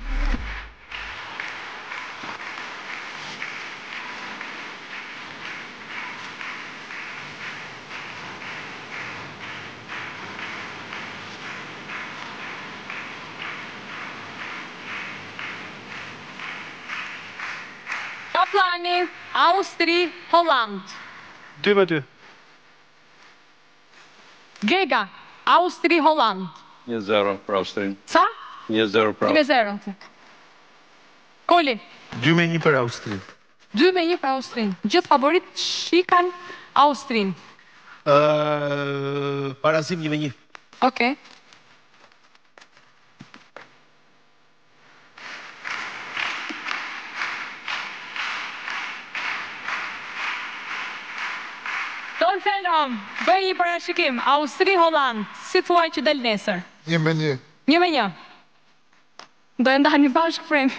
S1: Plani, Austri, Holland.
S8: 2-2.
S1: Gega, Austri, Holland.
S5: 1-0 për Austrinë.
S1: Sa?
S5: 1-0 për Austrinë.
S1: 1-0. Koli?
S3: 2-1 për Austrinë.
S1: 2-1 për Austrinë. Gjithë favorit shikan Austrinë.
S11: Parazim 1-1.
S1: Okej. Don Fenom, bëj një parashikim, Austri-Holland, si thuaj që del nesër?
S6: 1-1.
S1: 1-1. Do e ndani bashkë frem.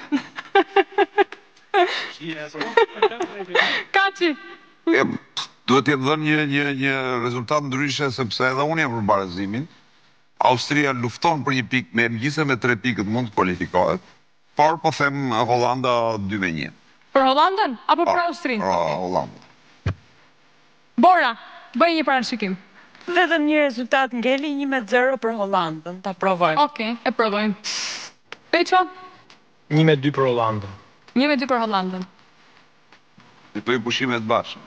S1: Kaçi?
S2: Duhet jetë dhënë një rezultat ndryshe, sepse edhe unë jam për barazimin. Austria lufton për një pikë, me gjithse me 3 pikët mund të kualifikohet, por po them Hollanda 2-1.
S1: Për Hollandën, apo për Austrinë?
S2: Për Hollandën.
S1: Bora, bëj një parashikim.
S4: Vetëm një rezultat ngeli 1-0 për Hollandën, ta provojmë.
S1: Okej, e provojmë. Peço?
S7: 1-2 për Hollandën.
S1: 1-2 për Hollandën.
S2: Dhe bëj pushimet bashkë.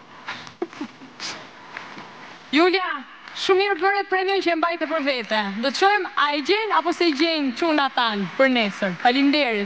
S1: Julia, shumë mirë bërë premion që e mbajtë për vete. Do të shojmë a e gjenë apo se i gjenë çuna tanë për nesër. Faleminderit.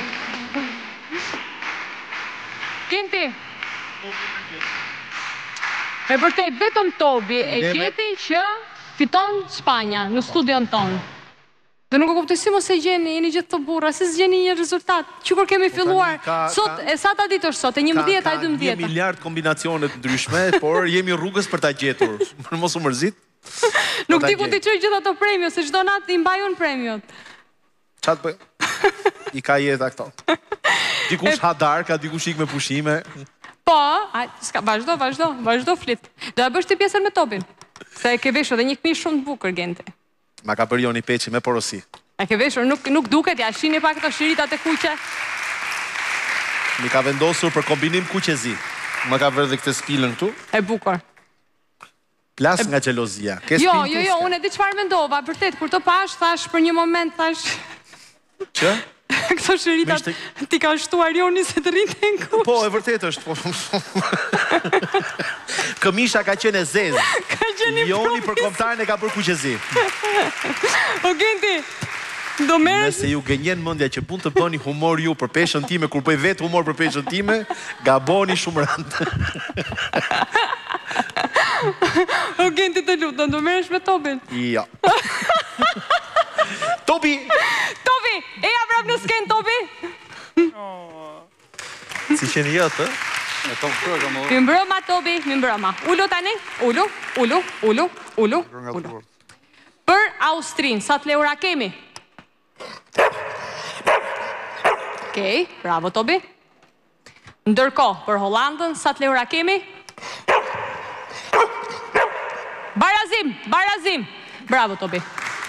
S1: Kinti. Me vërtet, vetëm Tobi e gjeti që fiton Spanja në studion tonë. Dhe nuk e kuptoj si mos e gjeni, jeni gjithë të burra, si s'gjeni një rezultat. Qykur kemi filluar, sot, e sa ta ditë është sot, e 11 a 12.
S11: Ka 1 miliard kombinacionet ndryshme, por jemi rrugës për ta gjetur. Mos u mërzit.
S1: Nuk di ku t'i qoj gjithë ato premio, se çdo natë i mbajon premiot.
S11: Qatë bëj? I ka jeta këto. Dikush hadar, ka dikush ik me pushime.
S1: Po, vazhdo flit. Do e bësh ti pjesën me Tobin. Se e ke veshur dhe një këmishë shumë të bukër, Genti.
S11: Ma ka për Joni Peqi me porosi.
S1: E ke veshur, nuk duket, ja shini pak këto shiritat e kuqe.
S11: Mi ka vendosur për kombinim kuqezi. Ma ka vërë dhe këtë spilën këtu.
S1: E bukur.
S11: Plas nga xhelozia.
S1: Jo, unë e di çfarë mendova, vërtet, kur të pash, thash për një moment, thash...
S11: Që?
S1: Këto shiritat ti ka shtuar Joni se të rrinte në kush.
S11: Po, e vërtet është. Këmisha ka qenë e zezë. Joni për kombëtarin e ka bërë kuqezi.
S1: O Genti, do merë...
S11: Nëse ju gënjen mendja që pun të bëni humor ju për peshën time, kur bëj vetë humor për peshën time, gaboni shumë rëndë.
S1: O Genti, të lutem, do merresh me Tobin?
S11: Jo. Tobi!
S1: Tobi! Eja vrap në sken, Tobi!
S3: Si qeni jotë,
S1: Mi mbrëma, Tobi, mi mbrëma. Ullu tani, ullu. Për Austrin, sa të leura kemi? Okej, bravo, Tobi. Ndërko, për Hollandën, sa të leura kemi? Barazim. Bravo, Tobi.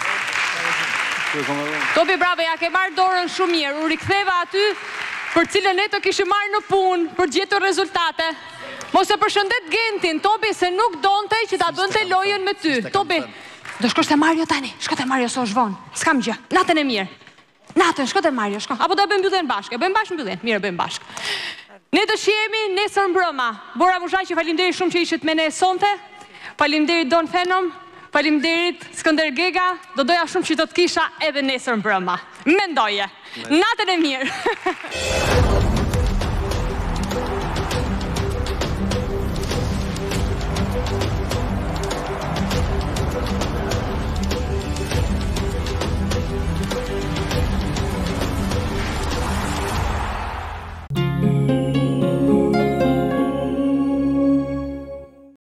S1: Tobi, bravo, ja ke marrë dorën shumë mirë. U riktheva aty për cilën e të kishë marrë në punë, për gjetur rezultate. Mos e përshëndet Gentin, Tobi, se nuk donte që ta bënte lojën me ty. Tobi, do shkosh te Mario tani. Shko te Mario, so është vonë. S'kam gjë. Natën e mirë. Natën, shko te Mario, shko. Apo do e bëjmë mbylljen bashkë. E bëjmë bashkë mbylljen. Mirë, bëjmë bashkë. Ne të shihemi nesër mbrëma. Bora Mushaqi, faleminderit shumë që ishit me ne sonte. Faleminderit Don Fenom. Faleminderit Skënder Gega. Do doja shumë që të kisha edhe nesër mbrëma. Mendoje. Natën e mirë.